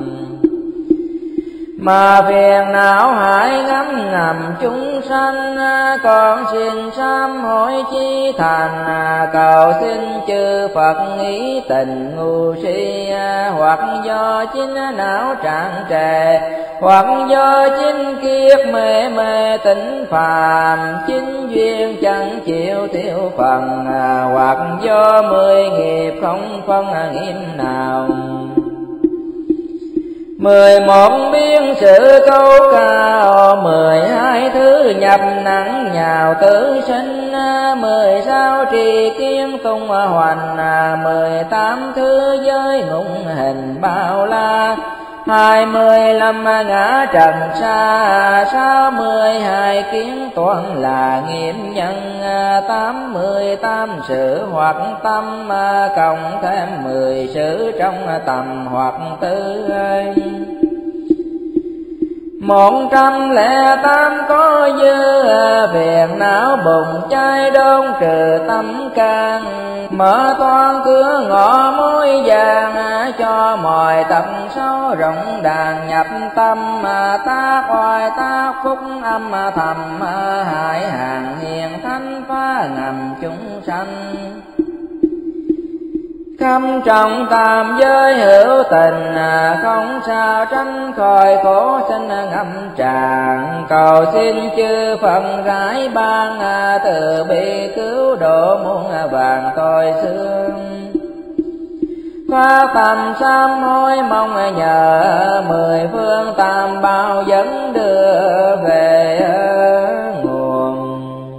Mà phiền não hại ngấm ngầm chúng sanh, con xin sám hối chí thành. Cầu xin chư Phật nghĩ tình ngu si, hoặc do chính não trạng trề, hoặc do chính kiếp mê mê tỉnh phàm, chính duyên chẳng chịu tiêu phần, hoặc do 10 nghiệp không phân nghiêm nào. 11 biên sự câu cao, 12 thứ nhập nặng nhào tử sinh, 16 trì kiến tung hoành, 18 thứ giới ngụng hình bao la, 25 ngã trần xa, 62 kiến toàn là nghiêm nhân, 88 sự hoặc tâm, cộng thêm 10 sự trong tầm hoặc tư. 108 có dư, phiền não bùng cháy đôn trừ tâm can, mở toan cửa ngõ mối vàng, cho mọi tập xấu rộng đàn nhập tâm, tác oai tác phúc âm thầm, hại hàng hiền thánh phá ngầm chúng sanh. Khâm trọng tam giới hữu tình, không sao tránh khỏi khổ sinh ngâm tràn. Cầu xin chư Phật rải ban, từ bi cứu độ muôn vàng tội xương. Phát tâm sám hối mong nhờ, 10 phương tam bảo dẫn đưa về nguồn.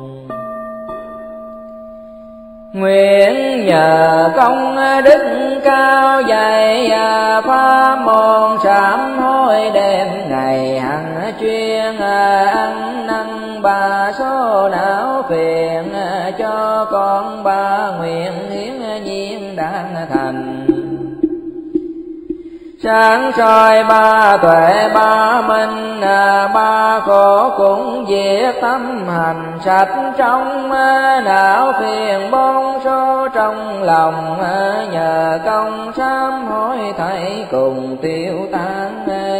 Nguyện nhờ công đức cao dày, pháp môn sám hối đêm ngày hằng chuyên, ăn năn ba số não phiền, cho con ba nguyện hiến nhiên đang thành. Sáng soi ba tuệ ba minh, ba khổ cũng diệt tâm hành sạch trong não phiền bón số trong lòng, nhờ công sám hối thảy cùng tiêu tan.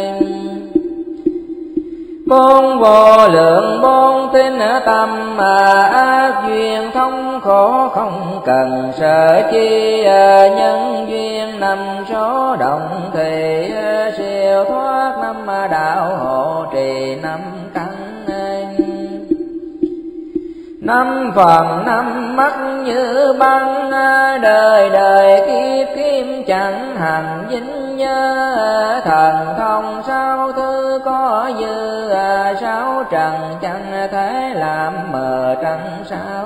Bốn vô lượng bốn tinh tâm, ác duyên thống khổ không cần sợ chi, nhân duyên năm số động thì siêu thoát năm đạo hộ trì năm căn. Năm phần năm mắt như băng, đời đời kiếp kiếp chẳng hành dính nhớ, thần thông sáu thứ có dư, sáu trần chẳng thể làm mờ trăng sao.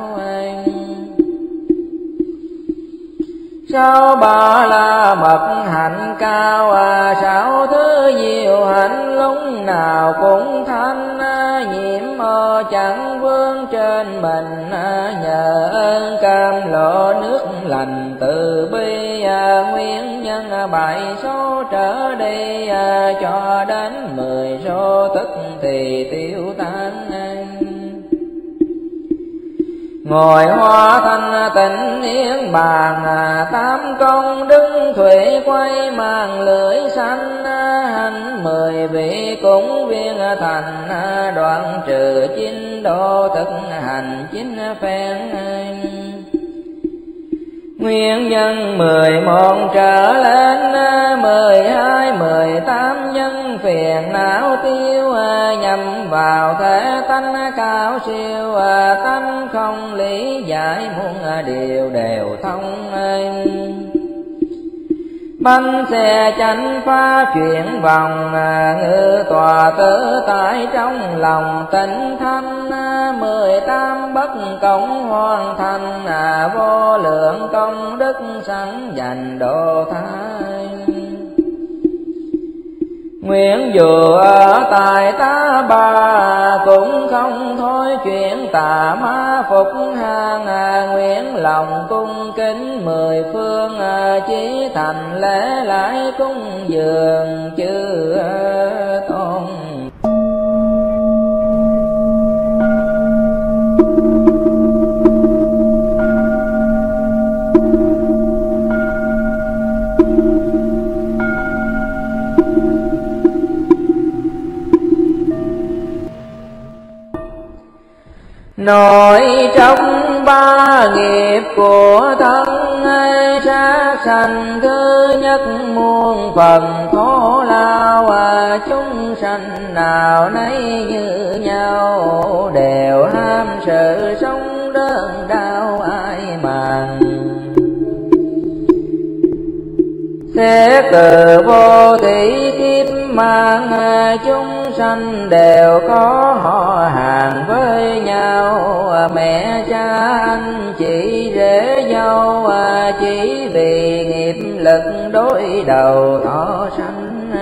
Sáu ba la mật hạnh cao, sáu thứ diệu hạnh lúc nào cũng thanh, nhiễm ô chẳng vương trên mình, nhờ ơn cam lộ nước lành từ bi, nguyên nhân bảy số trở đi, cho đến 10 số tức thì tiêu tan. Ngồi hoa thanh tịnh niết bàn, tám công đức thủy quay màn lưỡi xanh, hành 10 vị cũng viên thành, đoạn trừ chín độ thực hành chín phen. Nguyên nhân 11 trở lên, 12, 18 nhân phiền não tiêu, nhằm vào thể tánh cao siêu, tánh không lý giải muôn điều đều thông. Bánh xe chánh phá chuyển vòng, ngự tòa tự tại trong lòng tịnh thanh, 18 bất công hoàn thành, vô lượng công đức sẵn dành độ thái. Nguyện dù ở tại ta bà, cũng không thôi chuyện tà ma phục hàng, nguyện lòng cung kính 10 phương, chí thành lễ lại cung dường chư tôn. Nội trong ba nghiệp của thân, sát sanh thứ nhất muôn phần khổ lao, chúng sanh nào nấy như nhau, đều ham sự sống đơn đau ai màng. Xét từ vô tỷ kiếp mang, chúng sanh đều có họ hàng với nhau, mẹ cha anh chị rể dâu, chỉ vì nghiệp lực đối đầu thọ sanh.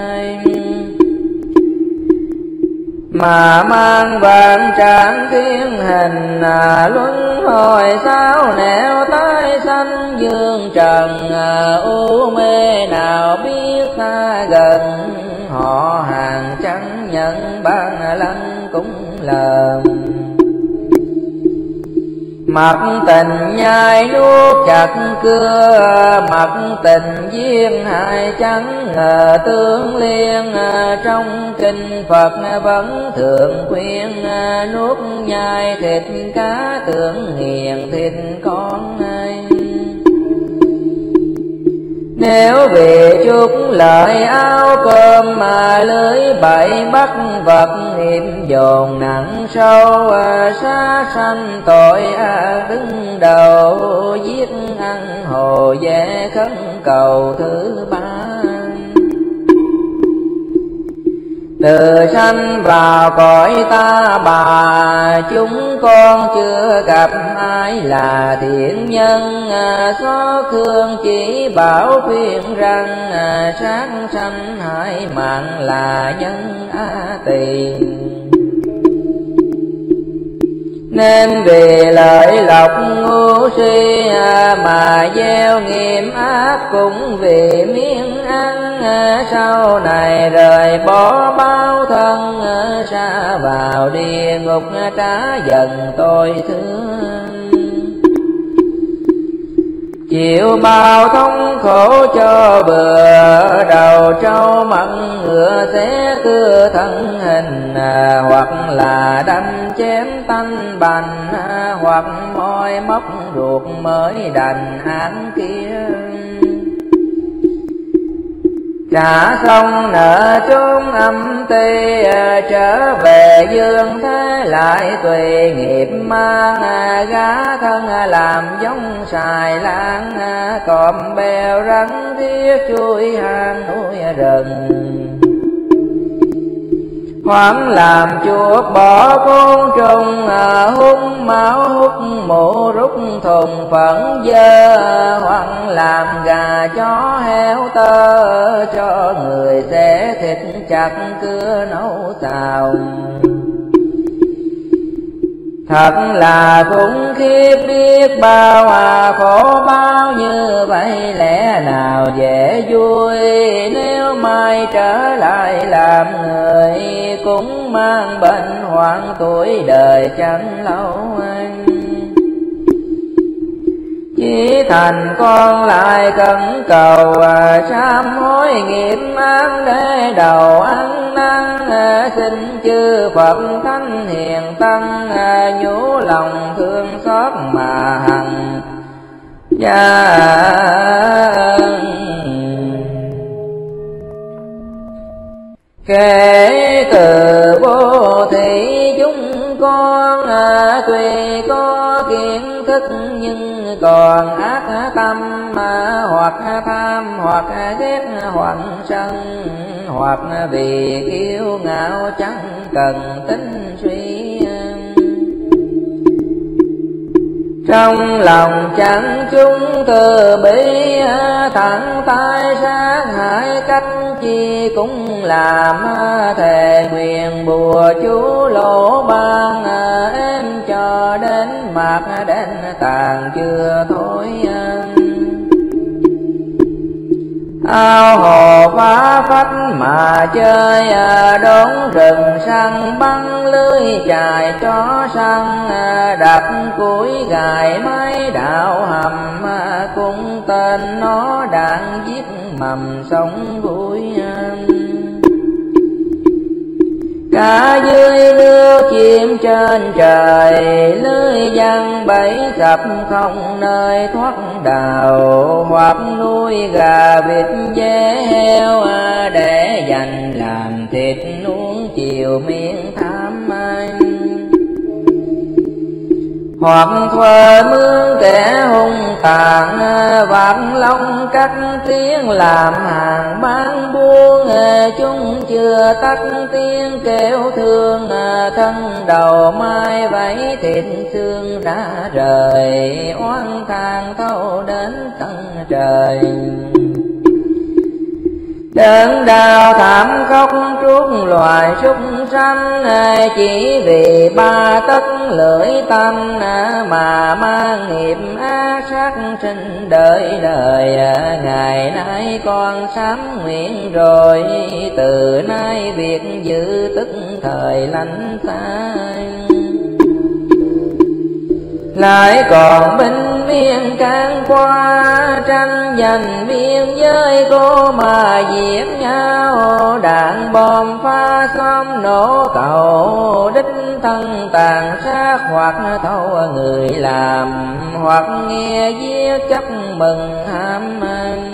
Mà mang vạn trạng thiên hình, luân hồi sao nẻo tái sanh dương trần, u mê nào biết xa gần, họ hàng chẳng nhận ban lăng cũng lờn. Mặc tình nhai nuốt chặt cưa, mặc tình duyên hại chẳng ngờ tương liên, trong kinh Phật vẫn thường khuyên, nuốt nhai thịt cá tưởng nghiền thịt con. Nếu vì chút lợi áo cơm mà lưới bậy bắt vật, nghiệp dồn nặng sâu, sát sanh tội đứng đầu, giết ăn hồ dễ khấn cầu thứ ba. Từ sanh vào cõi ta bà, chúng con chưa gặp ai là thiện nhân, xót thương chỉ bảo khuyên rằng, sát sanh hại mạng là nhân tỳ. Nên vì lợi lộc ngu si mà gieo nghiệp ác cũng vì miếng ăn, sau này rời bỏ bao thân sa vào địa ngục trả dần tôi thương. Chịu bao thống khổ cho vừa, đầu trâu mặn ngựa xé cưa thân hình, hoặc là đâm chém tanh bành, hoặc môi móc ruột mới đành án kia. Trả xong nợ chốn âm ty, trở về dương thế lại tùy nghiệp mang, gá thân làm giống xài lang, cọp bèo rắn thiết chui hang núi rừng. Hoảng làm chuột bỏ côn trùng, hút máu hút mũ rút thùng phẫn dơ, hoặc làm gà chó heo tơ, cho người xẻ thịt chặt cưa nấu xào. Thật là khủng khiếp biết bao, khổ bao như vậy lẽ nào dễ vui. Nếu mai trở lại làm người, cũng mang bệnh hoạn tuổi đời chẳng lâu anh. Chỉ thành con lại cẩn cầu, sám hối nghiệp ác để đầu ăn năn. Xin chư Phật Thánh Hiền Tăng, nhủ lòng thương xót mà hằng gia. Kể từ vô thị chúng con, tuy có kiến thức nhưng còn ác tâm, hoặc tham hoặc ghét hoặc sân, hoặc vì kiêu ngạo chẳng cần tính suy. Trong lòng chẳng chúng từ bi, thẳng tay sát hại cách chi cũng làm. Thề nguyện bùa chú lỗ ban, em cho đến mạc đến tàn chưa thôi. Ao hồ phá phách mà chơi, đốn rừng săn bắn lưới chài chó săn. Đặt củi gài máy đạo hầm, cũng tên nó đạn giết mầm sống vui. Cả dưới nước chim trên trời, lưới giăng bẫy sập không nơi thoát đào. Hoặc nuôi gà vịt dê heo, để dành làm thịt nuông chiều miệng tham anh. Hoặc thuê mướn kẻ hung tàn, vạt lông cắt tiếng làm hàng bán buôn. Chúng chưa tắt tiếng kêu thương, thân đầu mai vẫy thịt xương đã rời. Oán than thâu đến tận trời, đớn đau thảm khóc truốt loài súc sanh. Chỉ vì ba tấc lưỡi tanh, mà mang nghiệp ác sát sinh đời đời. Ngày nay con sám nguyện rồi, từ nay việc giữ tức thời lánh xa. Lại còn binh biên can qua, tranh giành biên giới cô mà giết nhau. Đạn bom phá xóm nổ cầu, đích thân tàn sát hoặc thâu người làm. Hoặc nghe giết chắc mừng ham anh,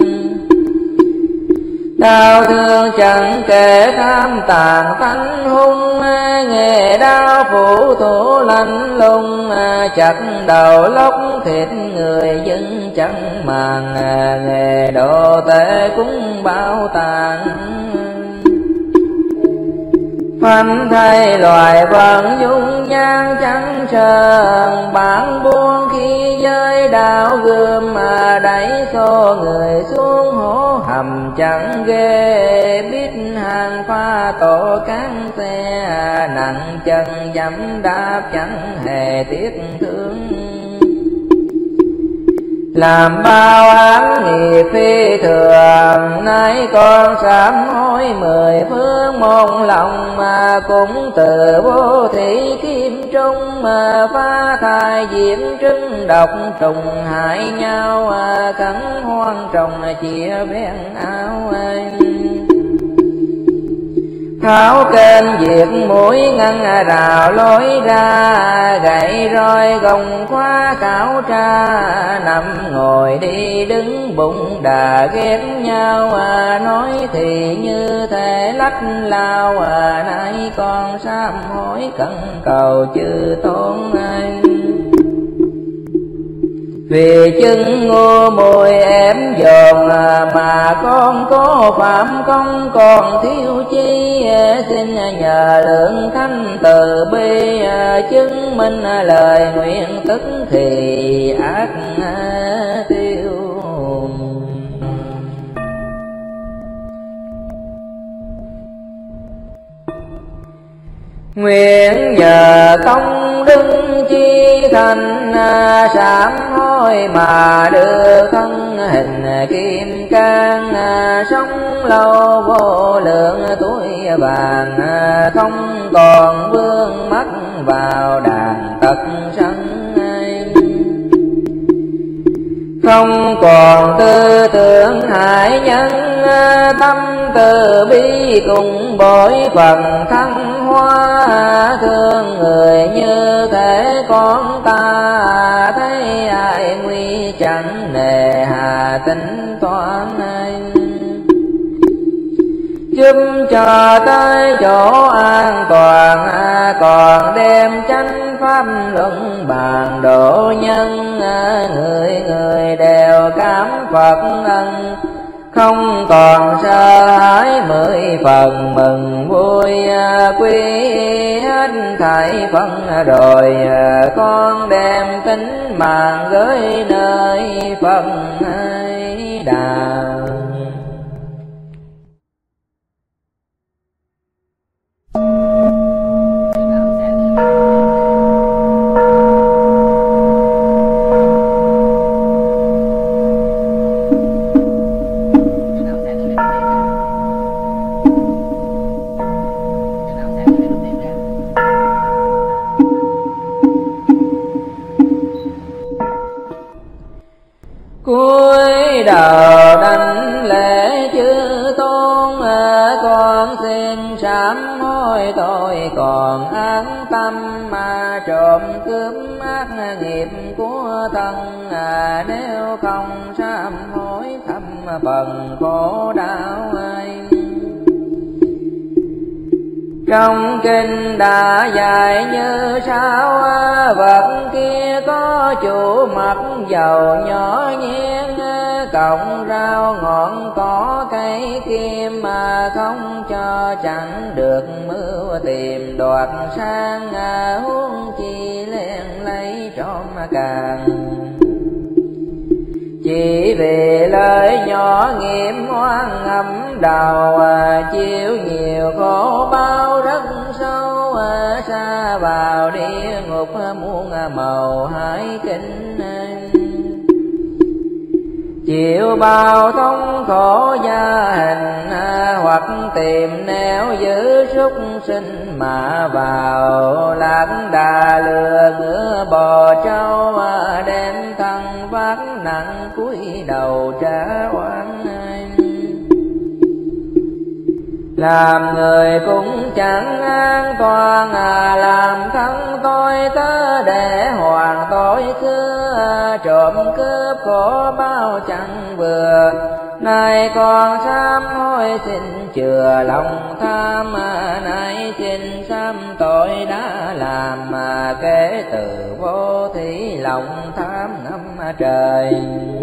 đau thương chẳng kể tham tàn tánh hung. Nghề đau phủ thủ lạnh lùng, chặt đầu lóc thịt người dân chẳng màng. Nghề đồ tể cũng bao tàn, phanh thay loài vận dung nhan chẳng sờn. Bản buông khi giới đạo gươm, đẩy xô người xuống hố hầm chẳng ghê. Biết hàng pha tổ cán xe, nặng chân dẫm đạp chẳng hề tiếc thương. làm bao án nghiệp phi thường. Nay con sám hối mười phương một lòng, mà cũng từ vô thị kim trung, mà phá thai diễm trứng độc trùng hại nhau, cắn hoang trồng chia ven áo anh. Tháo kênh diệt mũi ngăn rào lối ra, gậy roi gồng khóa khảo tra, nằm ngồi đi đứng bụng đà ghét nhau, nói thì như thể lách lao, nay con sám hối cẩn cầu chư tôn anh. Vì chân ngu muội em dồn, mà con có phạm công còn thiếu chi, xin nhờ lượng thánh từ bi, chứng minh lời nguyện tức thì ác tiêu. Nguyện nhờ công đức chi thành, sám hối mà được thân hình kim cang, sống lâu vô lượng tuổi vàng, không còn vương mắc vào đàn tật sanh. Không còn tư tưởng hại nhân, tâm từ bi cùng bội phần thăng hoa, thương người như thể con ta, thấy ai nguy chẳng nề hà tính toán anh. Giúp cho tới chỗ an toàn, còn đem chánh pháp luận bàn độ nhân, người người đều cảm Phật ân, không còn sợ hãi mười phần mừng vui, quy hết thảy phân rồi, con đem tính mạng gửi nơi Phật Đà. Cúi đầu đảnh lễ chư tôn, con xin sám hối tội còn ác tâm, mà trộm cướp ác nghiệp của thân, nếu không sám hối thâm phần khổ đau anh. Trong kinh đã dạy như sau, vật kia có chủ mặt dầu nhỏ nhien, cọng rau ngọn cỏ cây kim, mà không cho chẳng được mưu tìm đoạt sang, huống chi len lấy trộm càng. Chỉ vì lời nhỏ nghiệp hoang ngầm đầu, chịu nhiều khổ bao rất sâu, xa vào địa ngục muôn màu hải kinh. Chịu bao thống khổ gia hình, hoặc tìm nẻo giữ súc sinh mà vào, lạc đà lừa ngựa bò trâu, đem thân vác nặng cúi đầu trả oan. Làm người cũng chẳng an toàn, làm thân tôi tớ để hoàn tội xưa, trộm cướp khổ bao chẳng vừa. Nay con sám hối xin chừa lòng tham, nay xin sám tội đã làm, kể từ vô thí lòng tham ngâm trời.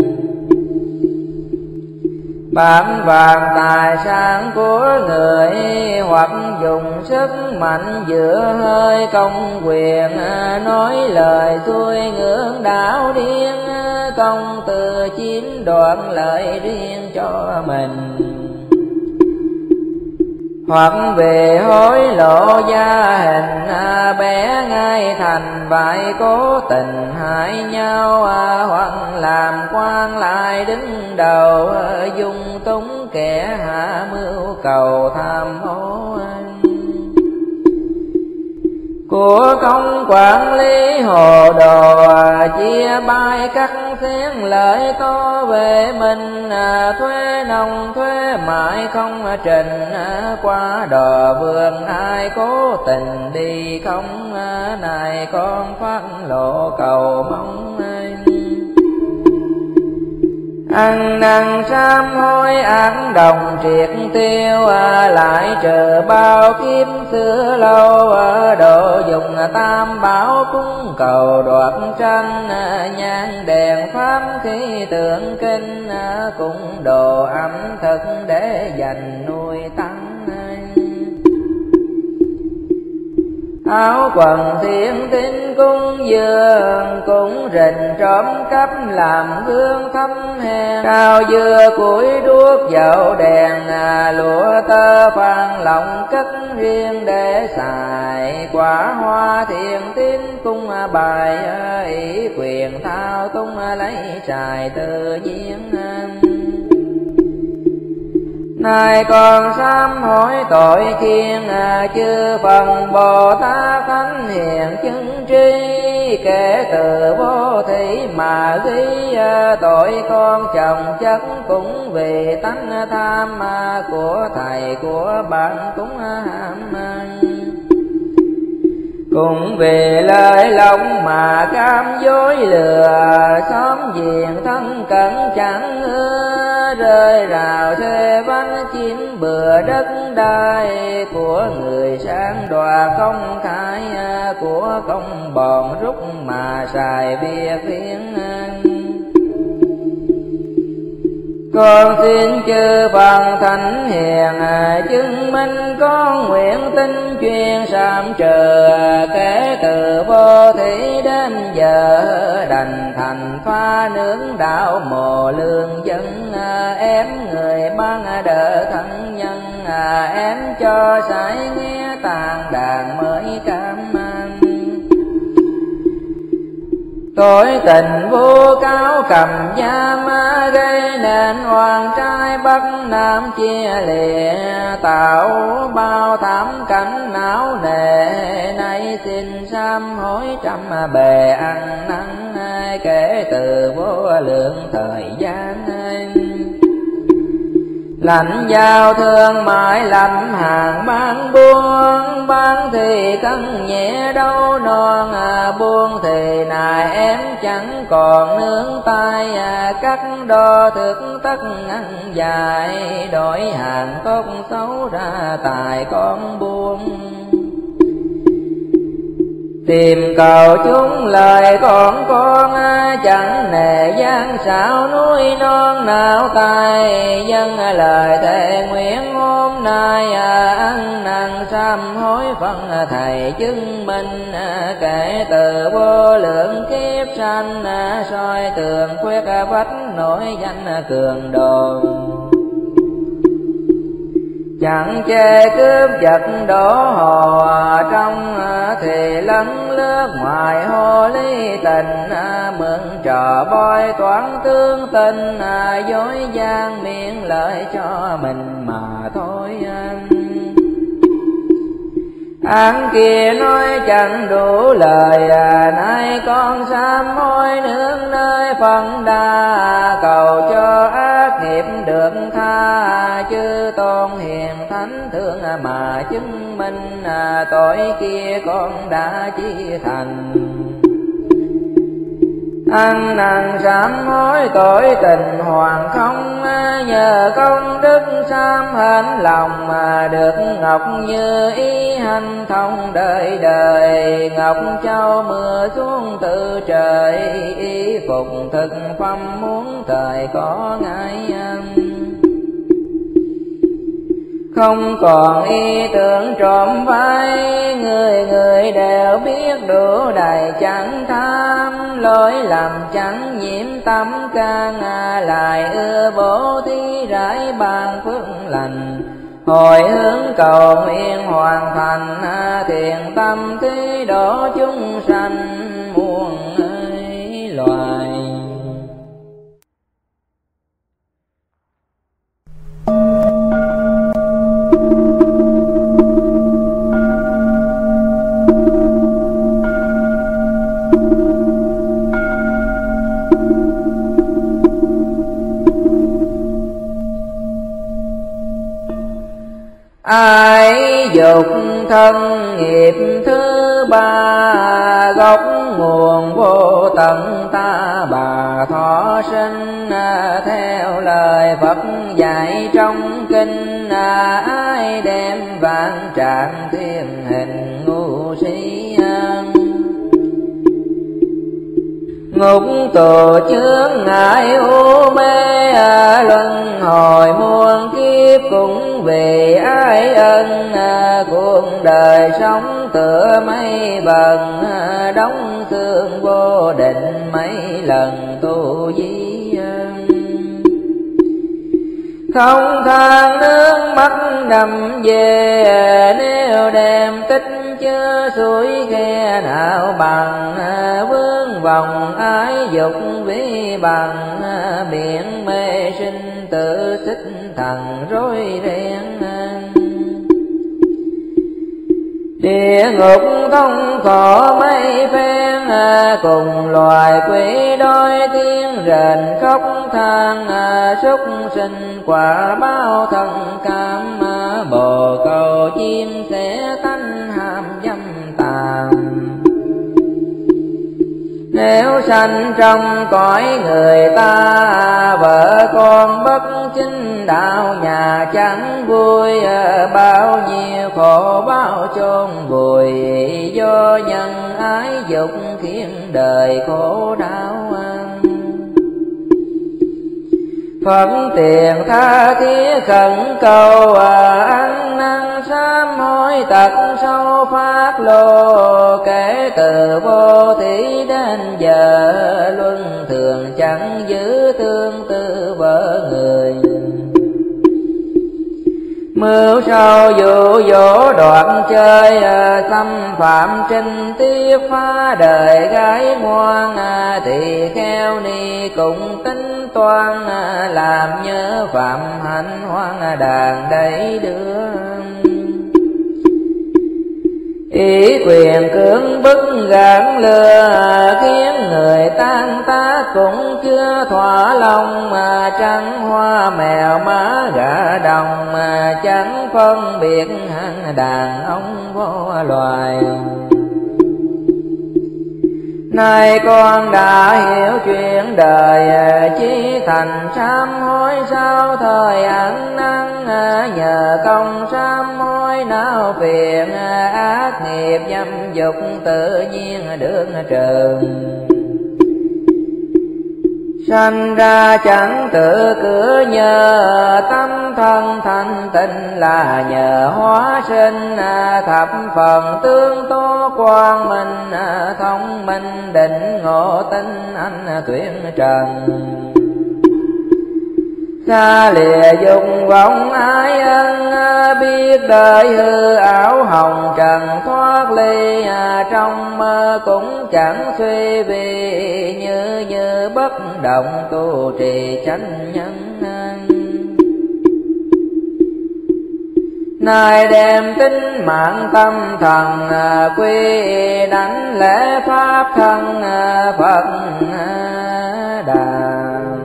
Bám vàng tài sản của người, hoặc dùng sức mạnh giữa hơi công quyền, nói lời xuôi ngưỡng đảo điên, công từ chiếm đoạt lợi riêng cho mình. Hoặc về hối lộ gia hình, bẻ ngay thành bại cố tình hại nhau, hoặc làm quan lại đứng đầu, dung túng kẻ hạ mưu cầu tham ô. Của công quản lý hồ đồ, chia bay cắt xén lợi to về mình, thuế nông thuế mãi không trình, qua đò vườn ai cố tình đi không, này con phát lộ cầu mong. Ăn năn sám hối ác đồng triệt tiêu, lại trừ bao kiếp xưa lâu, độ dùng tam bảo cúng cầu đoạt tranh, nhang đèn pháp khí tượng kinh, cũng đồ ẩm thực để dành nuôi tăng. Áo quần thiên tín cung dường, cũng rình trộm cắp làm gương thâm hèn, cao dưa củi đuốc dậu đèn, lụa tơ phan lòng cất riêng để xài, quả hoa thiền tín cung bài, ý quyền thao tung lấy trài tự nhiên. Nay con sám hối tội khiên, chư phần Bồ Tát thánh hiền chứng tri, kể từ vô thị mà ghi, tội con chồng chất cũng vì tánh tham, của thầy của bạn cũng ham. Cũng vì lời lòng mà cam dối lừa, xóm giềng thân cận chẳng ưa, rơi rào thuê vắng chiếm bừa đất đai, của người sang đọa không khai, của công bòn rút mà xài bia phiến. Con xin chư phần thánh hiền, chứng minh con nguyện tin chuyên sám trừ, kể từ vô thí đến giờ, đành thành pha nướng đạo mồ lương dân, ém người ban đỡ thân nhân, ém cho sải nghe tàn đàn mới cam. Tội tình vô cáo cầm giam, gây nên oan trai bắc nam chia lìa, tạo bao thảm cảnh não nề, nay xin sám hối trăm bề ăn năn, kể từ vô lượng thời gian. Lãnh giao thương mãi lầm hàng bán buôn, bán thì cân nhẹ đâu non, buôn thì nài em chẳng còn nương tay, cắt đo thực tất ăn dài, đổi hàng tốt xấu ra tài con buôn. Tìm cầu chúng lời con chẳng nề gian xảo núi non nào tay, dân lời thề nguyện hôm nay, ăn năn sám hối phân thầy chứng minh, kể từ vô lượng kiếp sanh, soi tường khuyết vách nổi danh cường đồ. Chẳng chê cướp giật đổ hồ trong, thì lấn lướt ngoài hồ ly tình, mượn trò bói toán tương tình, dối gian miệng lợi cho mình mà thôi. Án kia nói chẳng đủ lời, nay con sám hối nương nơi phân đa, cầu cho ác nghiệp được tha, chư tôn hiền thánh thương mà chứng minh, tội kia con đã chi thành. Ăn năn sám hối tội tình hoàng không, nhờ công đức sám hạnh lòng, mà được ngọc như ý hành thông đời đời, ngọc châu mưa xuống từ trời, y phục thực phẩm muốn thời có ngại. Không còn ý tưởng trộm vai, người người đều biết đủ đầy chẳng tham, lỗi lầm chẳng nhiễm tâm can, lại ưa bố thí rải ban phước lành, hồi hướng cầu nguyện hoàn thành, thiện tâm thí độ chúng sanh muôn loài. Ái dục thân nghiệp thứ ba, gốc nguồn vô tận ta bà thọ sinh. Theo lời Phật dạy trong kinh, ai đem vạn trạng thiên hình ngu si. Ngục tù chướng ngại u mê, luân hồi muôn kiếp cũng vì ái ân. Cuộc đời sống tựa mây bần, đóng xương vô định mấy lần tu di. Không than nước mắt đầm về, nếu đem tích chớ suối khe nào bằng. Vướng vòng ái dục vi bằng, biển mê sinh tự xích thần rối ren. Địa ngục không có mấy phen, cùng loài quỷ đói tiếng rền khóc than. Súc sinh quả báo thân cam, bồ câu chim sẻ tánh ham dâm tàn. Nếu sanh trong cõi người ta, vợ con bất chính đạo nhà chẳng vui. Bao nhiêu khổ bao chôn vùi, do nhân ái dục khiến đời khổ đau. Phật tiền tha thiết khẩn cầu, ăn năn sám hối tật sâu phát lô. Kể từ vô thí đến giờ, luân thường chẳng giữ tương tư vợ người. Mưu sâu dụ dỗ đoạn chơi, xâm phạm trinh tiết phá đời gái ngoan. Tỳ kheo ni cũng tính toan, làm nhớ phạm hạnh hoang đàn đẩy đưa. Ý quyền cưỡng bức gạn lừa, khiến người tan tác cũng chưa thỏa lòng. Trắng hoa mèo má gà đồng, chẳng phân biệt hạng đàn ông vô loài. Nay con đã hiểu chuyện đời, chí thành sám hối sau thời ăn năn. Nhờ công sám hối não phiền, ác nghiệp dâm dục tự nhiên được trừ. Sanh ra chẳng tự cửa nhờ, tâm thân thanh tịnh là nhờ hóa sinh. Thập phần tương tố quang minh, thông minh định ngộ tinh anh tuyển trần. Xa lìa dùng vọng ái ân, biết đời hư ảo hồng trần thoát ly. Trong mơ cũng chẳng suy vì, như bất động tu trì chánh nhân. Nay đem tính mạng tâm thần, quy đánh lễ pháp thân Phật Đà.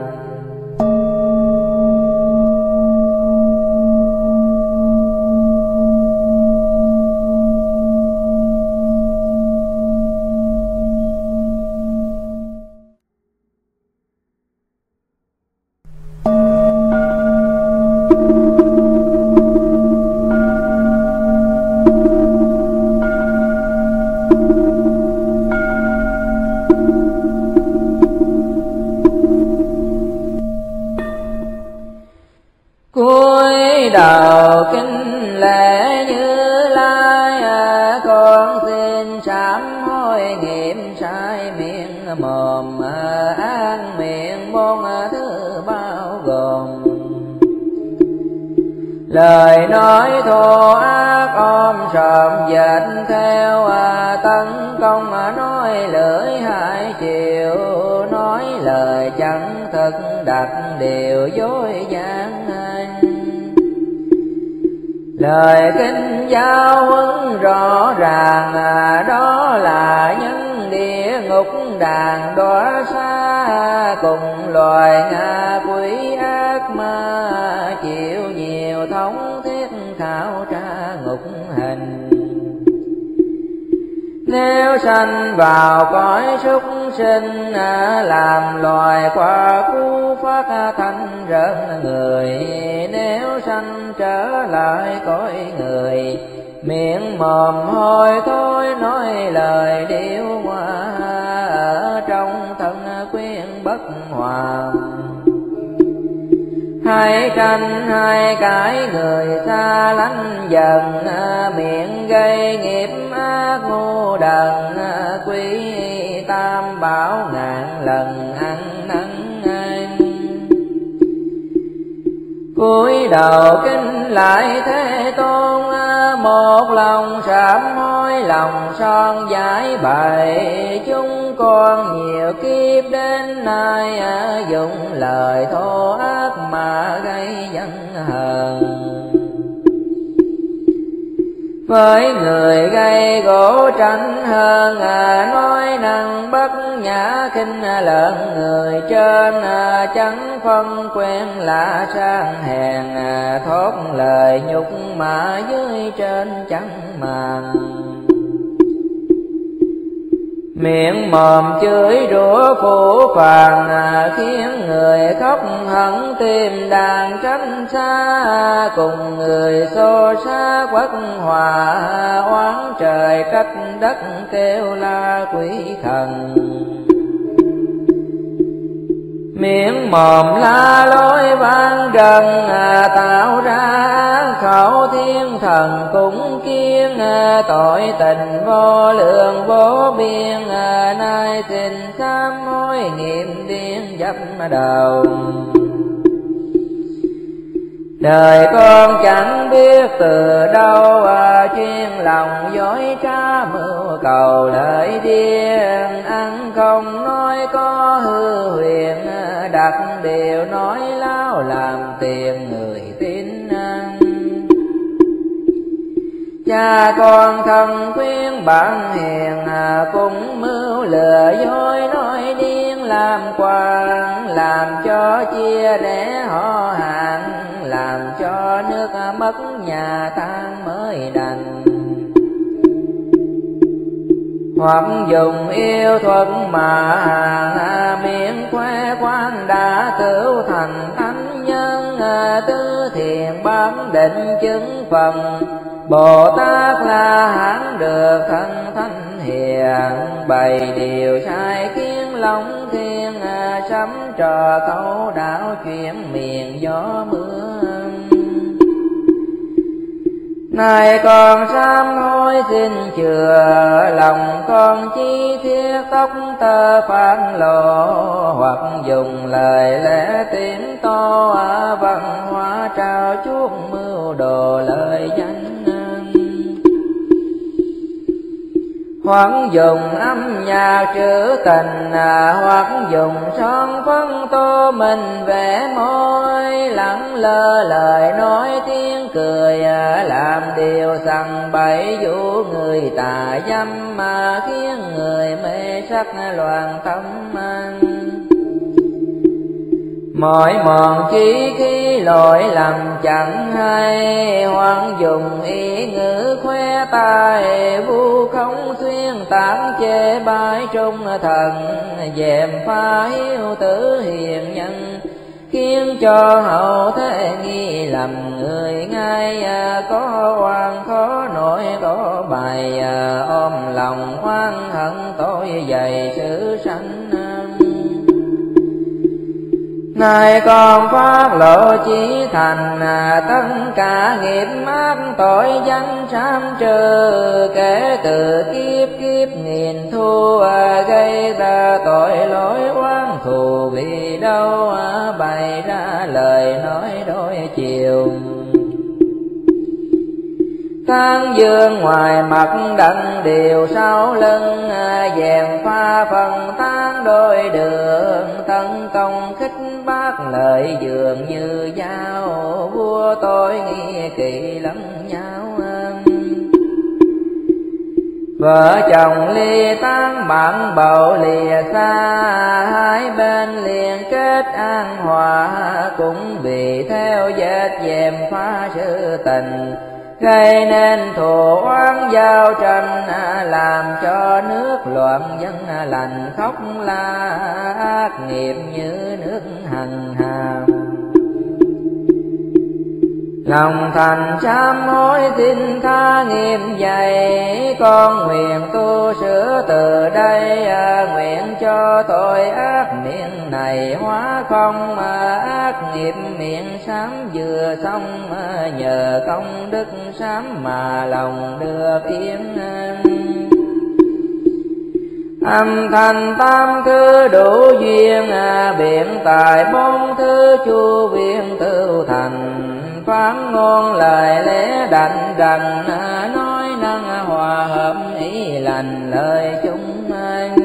Cúi đầu kinh lễ Như Lai, con xin sám hối nghiệm sai miệng mồm. An miệng môn thứ bao gồm, lời nói thô ác ôm sòm dệt theo. Tấn công nói lưỡi hai chiều, nói lời chẳng thật đặt điều dối gian. Lời kinh giáo huấn rõ ràng, đó là nhân địa ngục đàn đọa xa. Cùng loài ngạ quỷ ác ma, chịu nhiều thống thiết khảo tra. Nếu sanh vào cõi súc sinh, làm loài qua cú phát thanh rợn người. Nếu sanh trở lại cõi người, miệng mồm hôi thối nói lời điêu hoa. Ở trong thân quyến bất hòa, hai tranh hai cái người xa lánh dần. Miệng gây nghiệp ác ngu đần, quý tam bảo ngàn lần ăn năn. Cúi đầu kính lại Thế Tôn, một lòng sám hối lòng son giải bày. Chúng con nhiều kiếp đến nay, dùng lời thô ác mà gây giận hờn. Với người gây gỗ tranh hơn, nói năng bất nhã khinh lợn người trên. Chẳng phân quen lạ sang hèn, thốt lời nhục mà dưới trên chẳng màng. Miệng mồm chửi rủa phủ phàng, khiến người khóc hận tim đàn tránh xa. Cùng người xô xa quất hòa, oán trời trách đất kêu la quỷ thần. Miệng mồm la lối vang rần, tạo ra khẩu thiên thần cũng kiêng. Tội tình vô lượng vô biên, nay xin sám hối nghiệm điên dập đầu. Đời con chẳng biết từ đâu, chuyên lòng dối trá mưu cầu lợi điên. Ăn không nói có hư huyền, đặt điều nói láo làm tiền người tin ăn. Cha con thân khuyên bạn hiền, cũng mưu lừa dối nói điên làm quan. Làm cho chia rẽ họ hàng, làm cho nước mất nhà tan mới đành. Hoặc dùng yêu thuật mà miệng khoe quan đã tửu thành thánh nhân. Tứ thiền bán định chứng phần, Bồ Tát La Hán được thân thánh hiền. Bày điều sai khiến lòng thiên, sắm trò câu đạo chuyện miền gió mưa. Này con sám hối xin chừa, lòng con chi thiết tóc tơ phản lộ. Hoặc dùng lời lẽ tiếng to, văn hóa trao chuốt mưu đồ lời danh. Hoặc dùng âm nhạc trữ tình, hoặc dùng son phấn tô mình vẽ môi. Lẳng lơ lời nói tiếng cười, làm điều sằng bậy dụ người tà dâm. Mà khiến người mê sắc loạn tâm anh. Mọi mòn chí khi lỗi lầm chẳng hay, hoang dùng ý ngữ khoe tài. Vu không xuyên tán chê bai trung thần, dèm pha hiếu tử hiền nhân. Khiến cho hậu thế nghi lầm người ngay, có oan khó nổi có bài. Ôm lòng oan hận tội dày sự sanh. Này con phát lộ chí thành, tất cả nghiệp ác tội danh sám trừ. Kể từ kiếp kiếp nghìn thu, gây ra tội lỗi oán thù. Vì đâu bày ra lời nói đôi chiều. Tán dương ngoài mặt đặng điều sau lưng, dèm pha phần tán đôi đường. Tấn công khích bác lời dường như dao, vua tôi nghi kỵ lẫn nhau. Vợ chồng ly tán bạn bầu lìa xa, hai bên liền kết an hòa. Cũng vì theo vết dèm pha sự tình, gây nên thù oán giao tranh, làm cho nước loạn dân lành khóc la, ác nghiệp như nước hằng hàm. Lòng thành sám hối xin tha nghiệp dày, con nguyện tu sửa từ đây, nguyện cho tội ác miệng này hóa không, ác nghiệp miệng sám vừa xong, nhờ công đức sám mà lòng được yên. Âm thanh tam thứ đủ duyên, biện tài bốn thứ chu viên tự thành, phán ngôn lời lẽ đảnh rằng, nói năng hòa hợp ý lành lời chúng anh.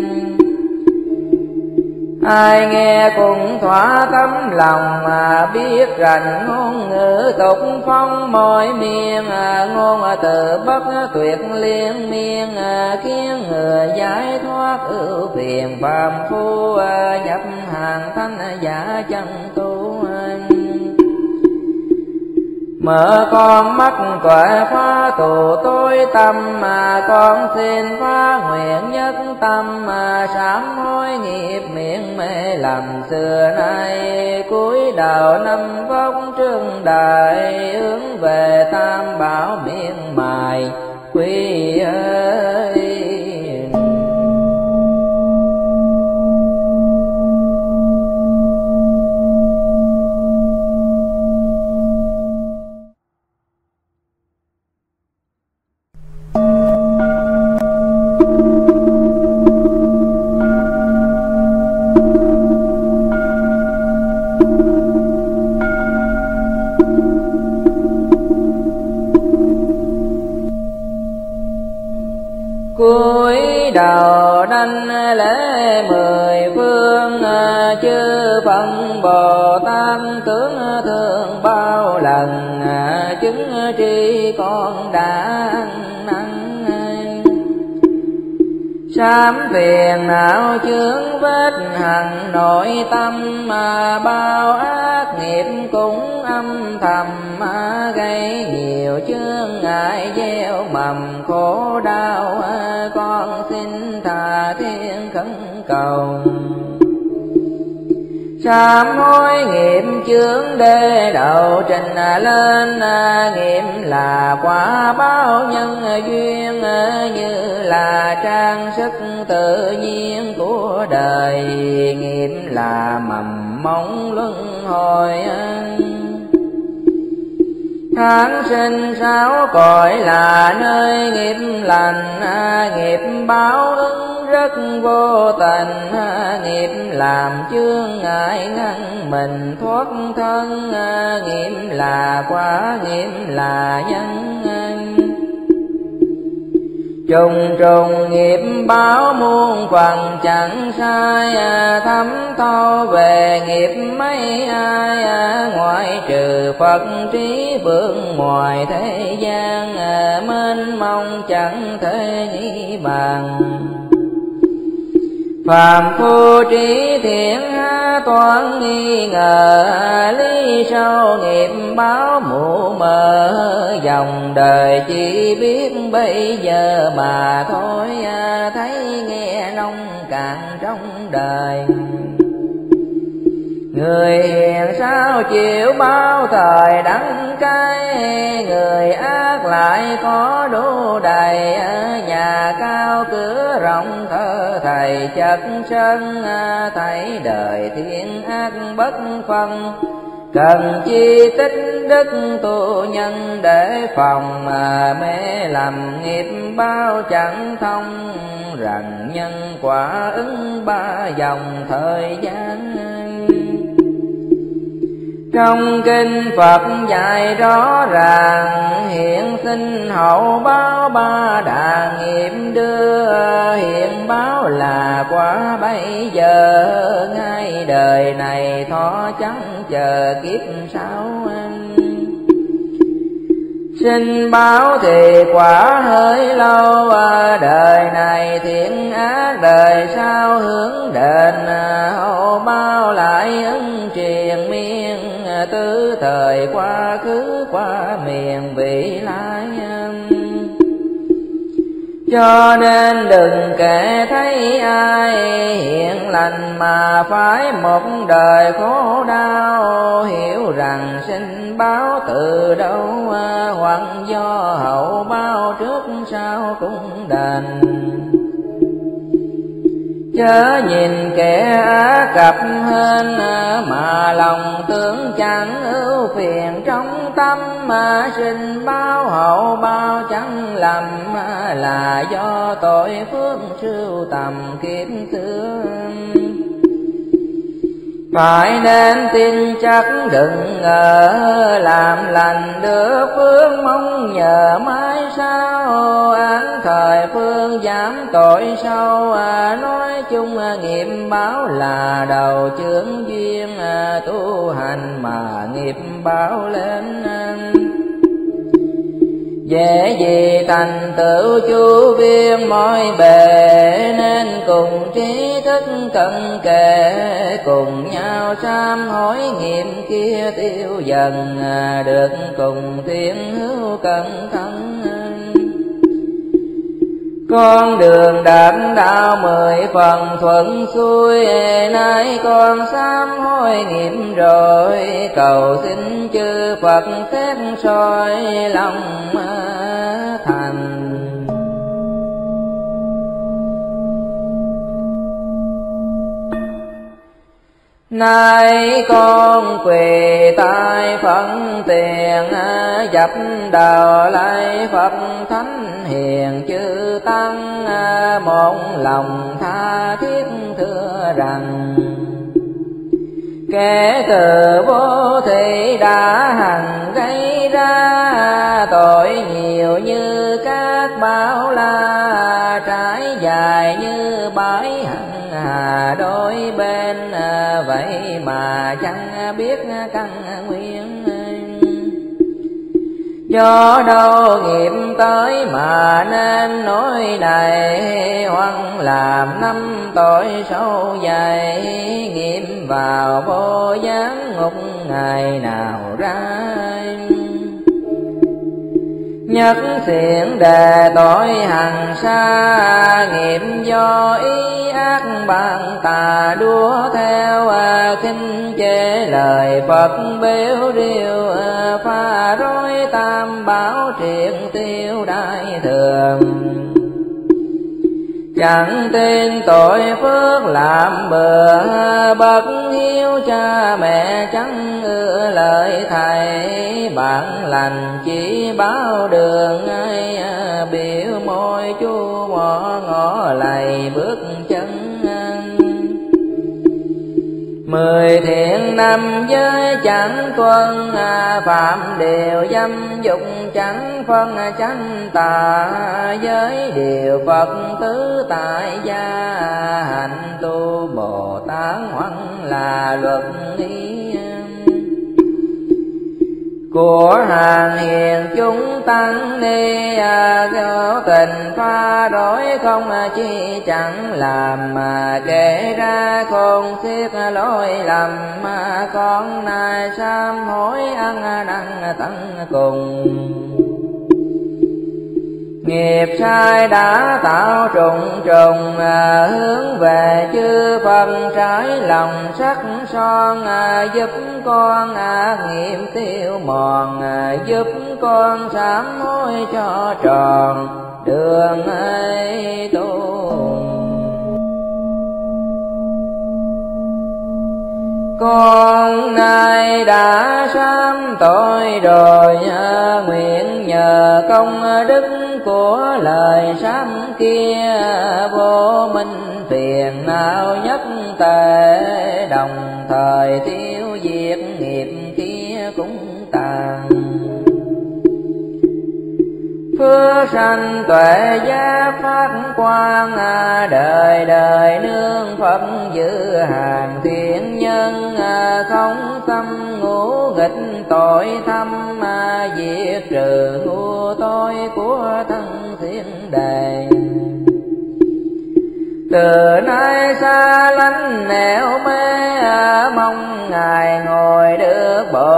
Ai nghe cũng thỏa tấm lòng, biết rành ngôn ngữ tục phong mọi miền, ngôn từ bất tuyệt liên miên, khiến người giải thoát ưu phiền phàm phu, nhập hàng thanh giả chân tu. Mở con mắt tuệ phá tù tối tâm, mà con xin phá nguyện nhất tâm, sám hối nghiệp miệng mê lầm xưa nay, cúi đầu năm vóc trương đại, hướng về tam bảo miệng mài quy ơi. Cúi đầu đảnh lễ mười phương, chư Phật Bồ Tát tướng thương bao lần, chứng tri con đã năng. Sám phiền não chướng vết hằng nội tâm, bao ác nghiệp cũng âm thầm, gây nhiều chướng ngại gieo mầm khổ đau, con xin tha thiên khẩn cầu. Sám hối nghiệp chướng đê đầu trình lên, nghiệp là quả báo nhân duyên, như là trang sức tự nhiên của đời, nghiệp là mầm móng luân hồi. Tháng sinh sáu cõi là nơi nghiệp lành, nghiệp báo ứng rất vô tình, nghiệp làm chướng ngại ngăn mình thoát thân, nghiệp là quả nghiệp là nhân. Trùng trùng nghiệp báo muôn phần chẳng sai, thấm thâu về nghiệp mấy ai, ngoại trừ Phật trí vượng ngoài thế gian, mênh mông chẳng thể nghĩ bàn. Phàm phu trí thiện toán nghi ngờ, lý sâu nghiệp báo mù mờ, dòng đời chỉ biết bây giờ mà thôi, thấy nghe nông cạn trong đời. Người hiền sao chịu bao thời đắng cay, người ác lại có đủ đầy, nhà cao cửa rộng thơ thầy chất sân, thấy đời thiên ác bất phân. Cần chi tích đức tu nhân để phòng, mê lầm nghiệp bao chẳng thông, rằng nhân quả ứng ba dòng thời gian. Trong kinh Phật dạy rõ ràng, hiện sinh hậu báo ba đà nghiệp đưa, hiện báo là quả bây giờ, ngay đời này thọ chẳng chờ kiếp sau. Sinh báo thì quả hơi lâu, đời này thiện ác đời sau hướng đền, hậu báo lại ứng triền miên, tứ thời quá khứ qua miền vị lai. Cho nên đừng kể thấy ai hiện lành mà phải một đời khổ đau, hiểu rằng sinh báo từ đâu hoặc do hậu báo trước sau cũng đành. Chớ nhìn kẻ á cập hên mà lòng tưởng chẳng ưu phiền trong tâm, mà sinh báo hậu báo chẳng lầm là do tội phước sưu tầm kiếp xưa. Phải nên tin chắc đừng ngờ, làm lành được phước mong nhờ mãi sau. Án thời phương giảm tội sâu, nói chung nghiệp báo là đầu chướng duyên. Tu hành mà nghiệp báo lên, dễ gì thành tựu chu viên mọi bề. Nên cùng trí thức cận kề, cùng nhau sám hối nghiệp kia tiêu dần, được cùng thiên hữu cẩn thận. Con đường đạp đạo 10 phần thuận xuôi, nay con sám hối nghiệp rồi. Cầu xin chư Phật xét soi lòng thành. Nay con quỳ tại phận tiền, dập đầu lạy Phật thánh hiền chư tăng. Một lòng tha thiết thưa rằng, kẻ từ vô thị đã hằng gây ra, tội nhiều như các bão la, trải dài như bãi hằng hà đôi bên. Vậy mà chẳng biết căn nguyên, do đâu nghiệp tới mà nên nói này. Hoặc làm năm tội sâu dày, nghiệp vào vô gián ngục ngày nào ra. Nhất thiện đề tội hằng xa, nghiệp do ý ác bạn tà đua theo. Khinh chê lời Phật bếu riêu, pha rối tam bảo triệt tiêu đại thường. Chẳng tin tội phước làm bừa, bất hiếu cha mẹ chẳng ưa lời thầy. Bạn lành chỉ báo đường ai, biểu môi chu mỏ ngõ lầy bước chân. 10 thiện năm giới chẳng tuân, phạm điều dâm dục chẳng phân chánh tà. Giới điều Phật tứ tại gia, hạnh tu Bồ Tát hoặc là luật ý. Của hàng hiền chúng tăng ni, có tình pha rối không chi chẳng làm. Mà kể ra khôn xiết lỗi lầm, con nay sám hối ăn năn tận cùng. Nghiệp sai đã tạo trùng trùng, hướng về chư Phật trái lòng sắc son. Giúp con nghiệp tiêu mòn, giúp con sám hối cho tròn đường ấy tu. Con nay đã sám tội rồi, nguyện nhờ công đức của lời sám kia. Vô minh phiền não nhất tệ, đồng thời tiêu diệt nghiệp kia cũng tàn. Phước sanh tuệ giác phát quang, đời đời nương Phật giữ hàng thiện nhân. Không tâm ngũ nghịch tội thâm, diệt trừ ngu tối của thân thiên đề. Từ nay xa lánh nẻo mê, mong Ngài ngồi được bộ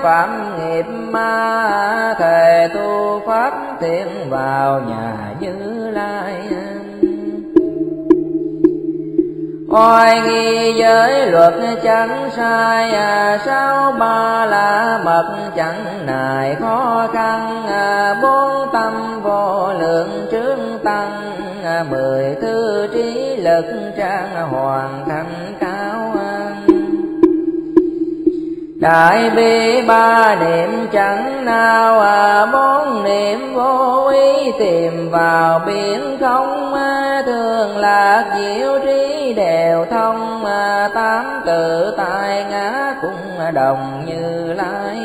phạm nghiệp ma, thề tu pháp thiện vào nhà Như Lai. Oai nghi giới luật chẳng sai, sáu ba la mật chẳng nài khó khăn, bốn tâm vô lượng trướng tăng, mười thứ trí lực trang hoàn thành cao. Đại bi ba niệm chẳng nào, bốn niệm vô ý tìm vào biển không, thường lạc diệu trí đều thông, tám tự tại ngã cũng đồng Như Lai.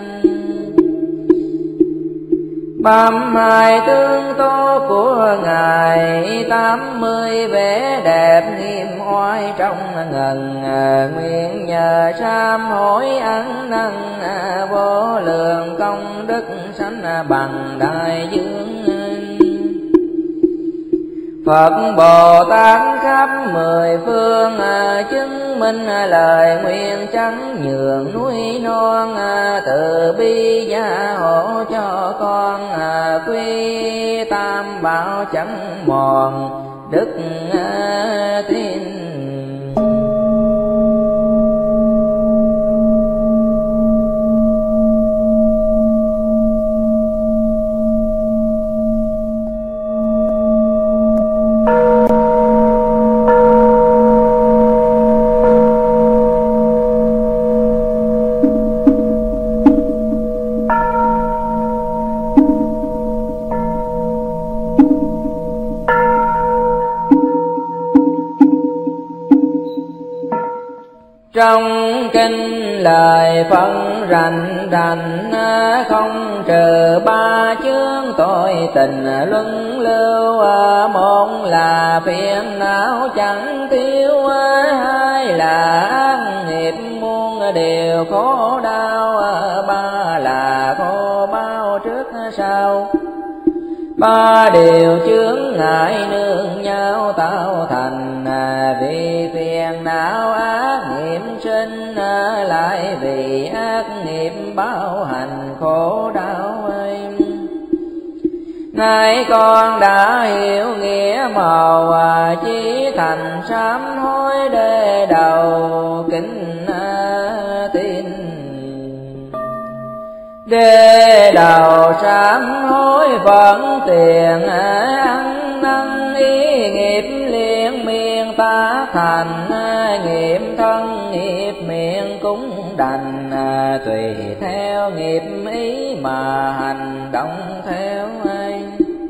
Bám hai tương tố của Ngài, 80 vẻ đẹp nghiêm oai trong ngần, nguyện nhờ sám hối ăn năn, vô lượng công đức sanh bằng đại dương. Phật Bồ Tát khắp mười phương, chứng minh lời nguyện chẳng nhường núi non, từ bi gia hộ cho con, quy tam bảo chẳng mòn đức tin. Trong kinh lời phân rành rành, không trừ ba chướng tội tình luân lưu, một là phiền não chẳng tiêu, hai là ác nghiệp muôn điều khổ đau, ba là khổ bao trước sau. Ba điều chướng ngại nương nhau tạo thành, vì phiền não ác nghiệp sinh, lại vì ác nghiệp báo hành khổ đau ấy. Nay con đã hiểu nghĩa màu, chí thành sám hối để đầu kính tin. Đê đầu sám hối vẫn tiền, ăn năn ý nghiệp liên miên ta thành, nghiệp thân nghiệp miệng cũng đành, tùy theo nghiệp ý mà hành động theo ai.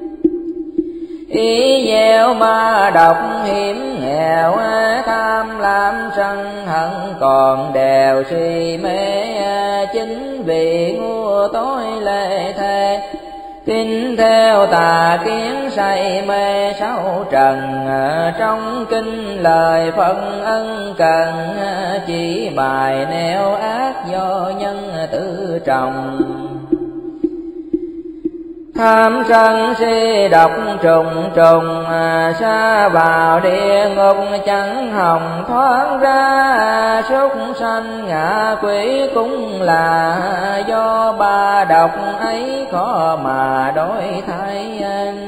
Ý gieo ma độc hiểm nghèo, tham lam sân hận còn đều si mê, chính vì ngu tối lệ thề. Tin theo tà kiến say mê sáu trần, trong kinh lời phân ân cần, chỉ bài neo ác do nhân tự trồng. Tham sân si độc trùng trùng, sa vào địa ngục chẳng hòng thoát ra. Súc sanh ngạ quỷ cũng là do ba độc ấy khó mà đổi thay.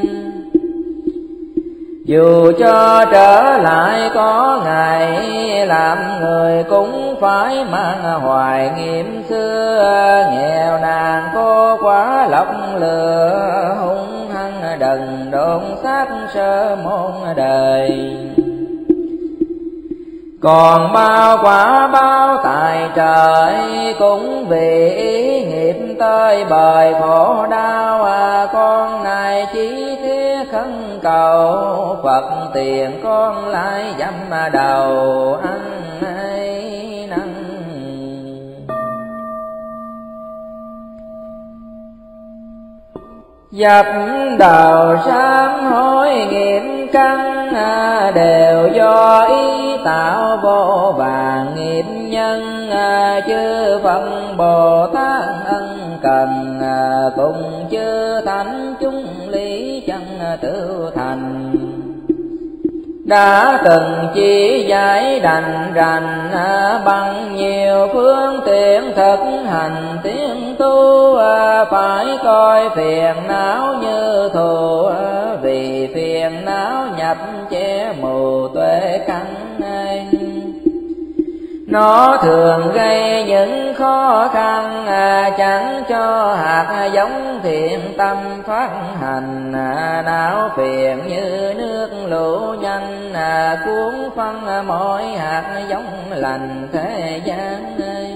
Dù cho trở lại có ngày làm người cũng phải mang hoài nghiệp xưa. Nghèo nàn cô quá lọc lừa, hung hăng đần độn sát sơ môn đời. Còn bao quả báo tại trời, cũng vì ý nghiệp tơi bời khổ đau. Con này chỉ thiết khấn cầu, Phật tiền con lại dăm đầu ăn hay năn. Dập đầu sám hối nghiệp căn, đều do ý tạo vô vàng nghiệp nhân. Chư Phật Bồ Tát ân cần, cùng chư thánh chúng lý chân tự thành. đã từng chỉ giải đành rành bằng nhiều phương tiện thực hành tiến tu, phải coi phiền não như thù, vì phiền não nhập che mù tuệ căn. Nó thường gây những khó khăn, chẳng cho hạt giống thiện tâm phát hành. Não phiền như nước lũ nhanh, cuốn phân mỗi hạt giống lành thế gian.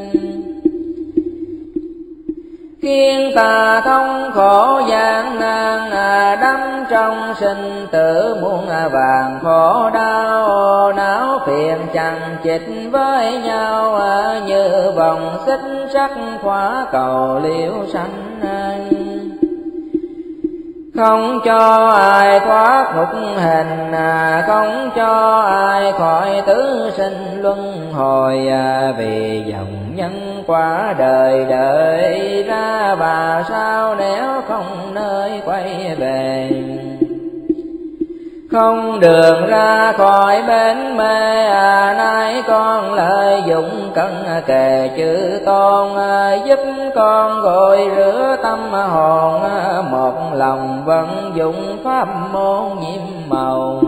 Khiến ta thông khổ gian nan, đắm trong sinh tử muôn vàng khổ đau. Não phiền chằng chịt với nhau, như vòng xích sắt khóa cầu liễu sanh. Không cho ai thoát ngục hình, không cho ai khỏi tứ sinh luân hồi. Vì dòng nhân quả đời đợi ra, và sao nếu không nơi quay về. Không đường ra khỏi bến mê, nay con lợi dụng cân kề chữ tôn. Giúp con gội rửa tâm hồn, một lòng vận dụng pháp môn nhiệm màu.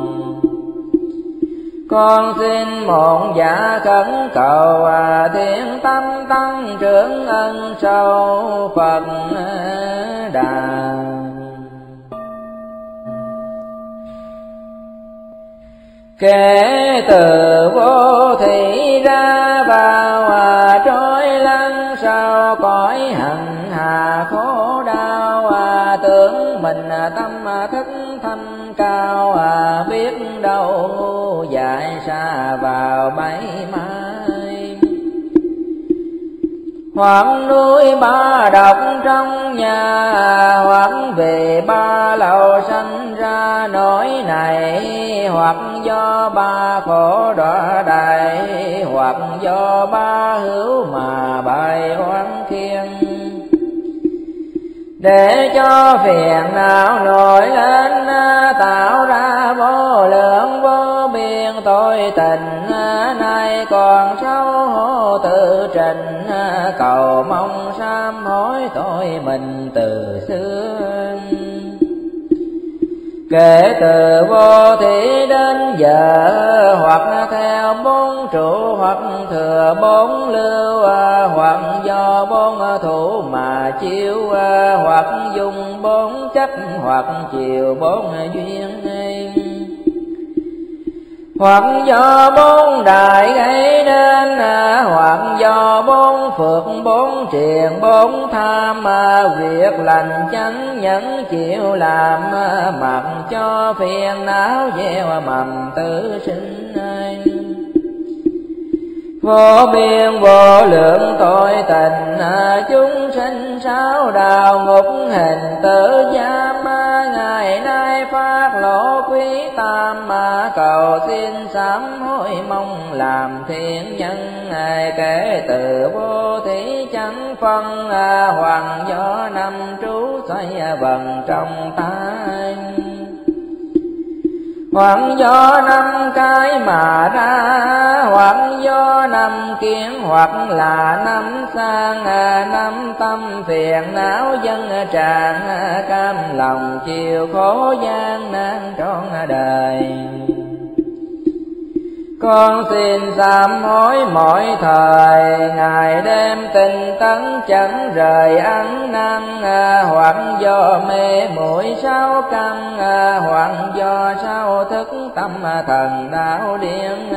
Con xin một dạ khẩn cầu, thiện tâm tăng trưởng ân sâu Phật Đà. Kể từ vô thị ra vào, trôi lăn sau cõi hằng hà khổ đau. Tưởng mình tâm thức thanh cao, biết đâu ngu dại xa vào bẫy mai. Hoặc núi ba độc trong nhà, hoặc về ba lầu sanh ra nỗi này. Hoặc do ba khổ đọa đại, hoặc do ba hữu mà bài oán khiên. Để cho phiền não nổi lên, tạo ra vô lượng vô biên tội tình. Nay còn xấu hổ tự trình, cầu mong sám hối tội mình từ xưa. Kể từ vô thị đến giờ, hoặc theo bốn trụ, hoặc thừa bốn lưu, hoặc do bốn thủ mà chiếu, hoặc dùng bốn chấp, hoặc chiều bốn duyên. Hoặc do bốn đại gây nên, hoặc do bốn phước bốn triền bốn tham. Việc lành chẳng nhẫn chịu làm, mặc cho phiền não gieo mầm tử sinh. Vô biên vô lượng tội tình, chúng sinh sáu đạo ngục hình tử giam. Ngày nay phát lộ quý tam, cầu xin sám hối mong làm thiện nhân. Kể từ vô thí chẳng phân, hoàng do năm trú xoay vần trong tay. Hoặc do năm cái mà ra, hoặc do năm kiến, hoặc là năm sang. Năm tâm phiền não dân tràn, cam lòng chịu khổ gian nan trọn đời. Con xin sám hối mỗi thời, ngày đêm tinh tấn chẳng rời ăn năn. Hoặc do mê muội sáu căn, hoặc do sao thức tâm thần đạo điên.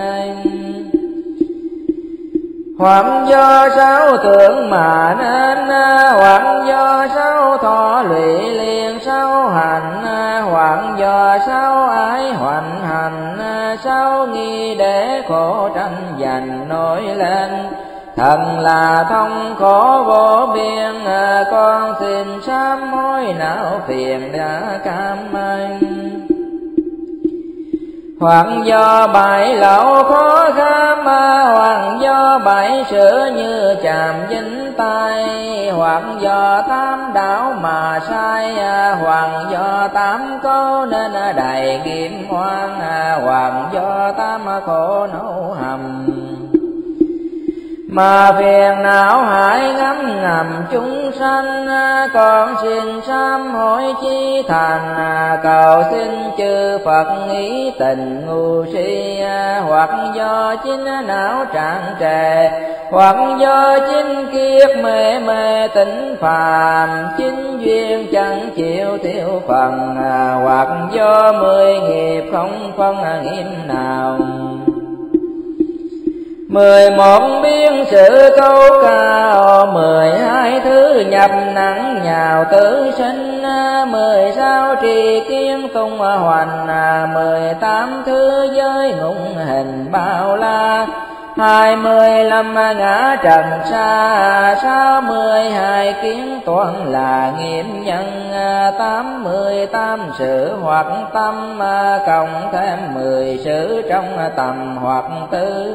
Hoặc do sáu tưởng mà nên, hoặc do sáu thọ lụy liền sáu hành. Hoặc do sáu ái hoành hành, sáu nghi để khổ tranh giành nổi lên. Thần là thông khổ vô biên, con xin sám hối não phiền đã cam anh. Hoặc do bại lậu khó kham, hoặc do bảy sửa như chạm dính tay, hoặc do tám đảo mà sai, hoặc do tám có nên đầy nghiệp oan, hoặc do tám khổ nấu hầm. Mà phiền não hại ngấm ngầm chúng sanh, con xin sám hối chí thành, cầu xin chư Phật ý tình ngu si, hoặc do chính não trạng trề, hoặc do chính kiếp mê mê tỉnh phàm, chính duyên chẳng chịu tiêu phần, hoặc do 10 nghiệp không phân nghiệp nào. 11 biến sự tố cao, 12 thứ nhập nặng nhào tử sinh, 16 trì kiến tung hoành, 18 thứ giới ngụng hình bao la, 25 ngã trần xa, 62 kiến toàn là nghiệp nhân, 88 sự hoặc tâm, cộng thêm 10 sự trong tầm hoặc tư.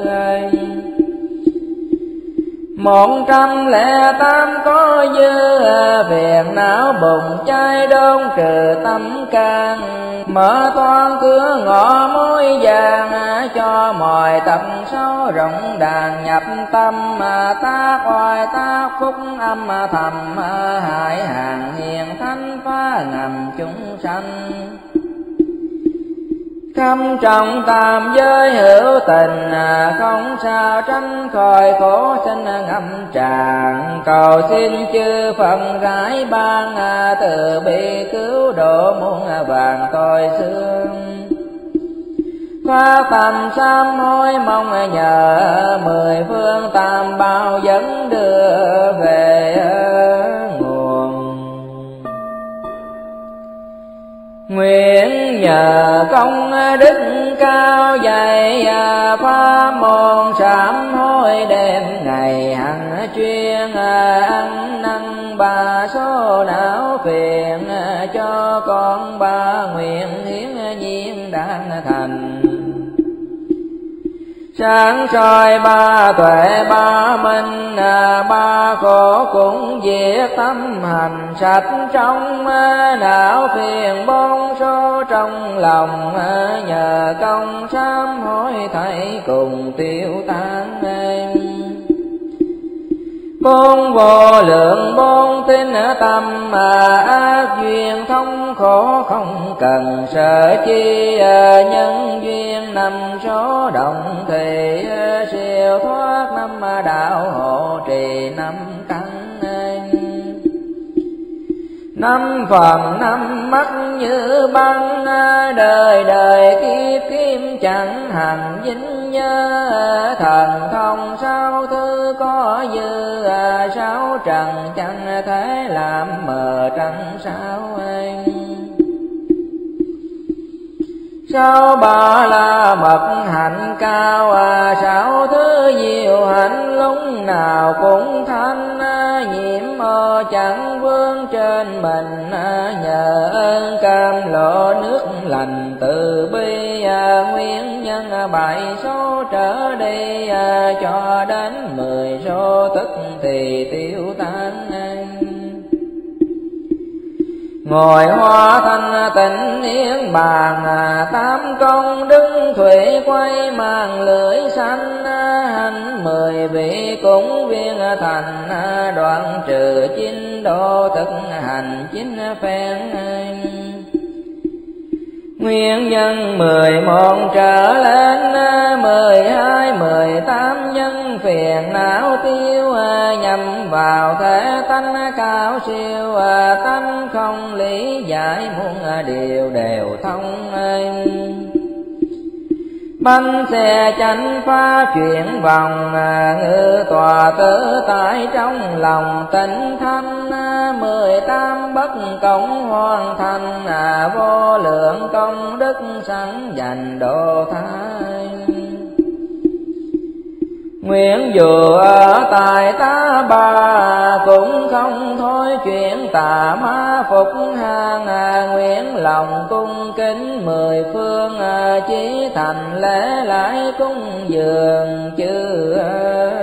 108 có dư, phiền não bùng cháy đốn trừ tâm can, mở toan cửa ngõ mối vàng, cho mọi tận sâu rộng đàn nhập tâm, tác oai tác phúc âm thầm, hại hàng hiền thánh phá ngầm chúng sanh. Khâm trọng tam giới hữu tình, không sao tránh khỏi khổ sinh ngâm tràn, cầu xin chư Phật rải ban, từ bi cứu độ muôn vàng tội xương. Phát tâm sám hối mong nhờ, 10 phương tam bảo dẫn đưa về nguồn. Nguyện nhờ công đức cao dày, pháp môn sám hối đêm ngày hằng chuyên, ăn năn ba số não phiền, cho con ba nguyện hiến nhiên đang thành. Sáng soi ba tuệ ba minh, ba khổ cũng diệt tâm hành sạch trong, não phiền bốn số trong lòng, nhờ công sám hối thảy cùng tiêu tan. Bốn vô lượng bốn tín tâm, ác duyên thông khổ không cần sợ chi, nhân duyên 5 số động thì, siêu thoát 5 đạo hộ trì 5 căn. 5 phần 5 mắt như băng, đời đời kiếp kiếm chẳng hằng dính nhớ, thần thông 6 thứ có dư, 6 trần chẳng thể làm mờ trăng sao anh. 6 ba la mật hạnh cao, 6 thứ diệu hạnh lúc nào cũng thanh, nhiễm ô chẳng vương trên mình, nhờ ơn cam lộ nước lành từ bi, nguyên nhân 7 số trở đi, cho đến 10 số tức thì tiêu tan. Ngồi hoa thanh tịnh niết bàn, 8 công đức thủy quay mang lưỡi xanh, hành 10 vị cúng viên thành, đoạn trừ 9 đô thực hành 9 phen. Nguyên nhân 11 trở lên, 12, 18 nhân phiền não tiêu, nhằm vào thể tánh cao siêu, tánh không lý giải muôn điều đều thông. Bánh xe chánh phá chuyển vòng, ngự tòa tự tại trong lòng tịnh thanh, 18 bất công hoàn thành, vô lượng công đức sẵn dành độ thái. Nguyện dù ở tại ta bà, cũng không thôi chuyện tà ma phục hàng. Nguyện lòng cung kính mười phương, chí thành lễ lại cúng dường chư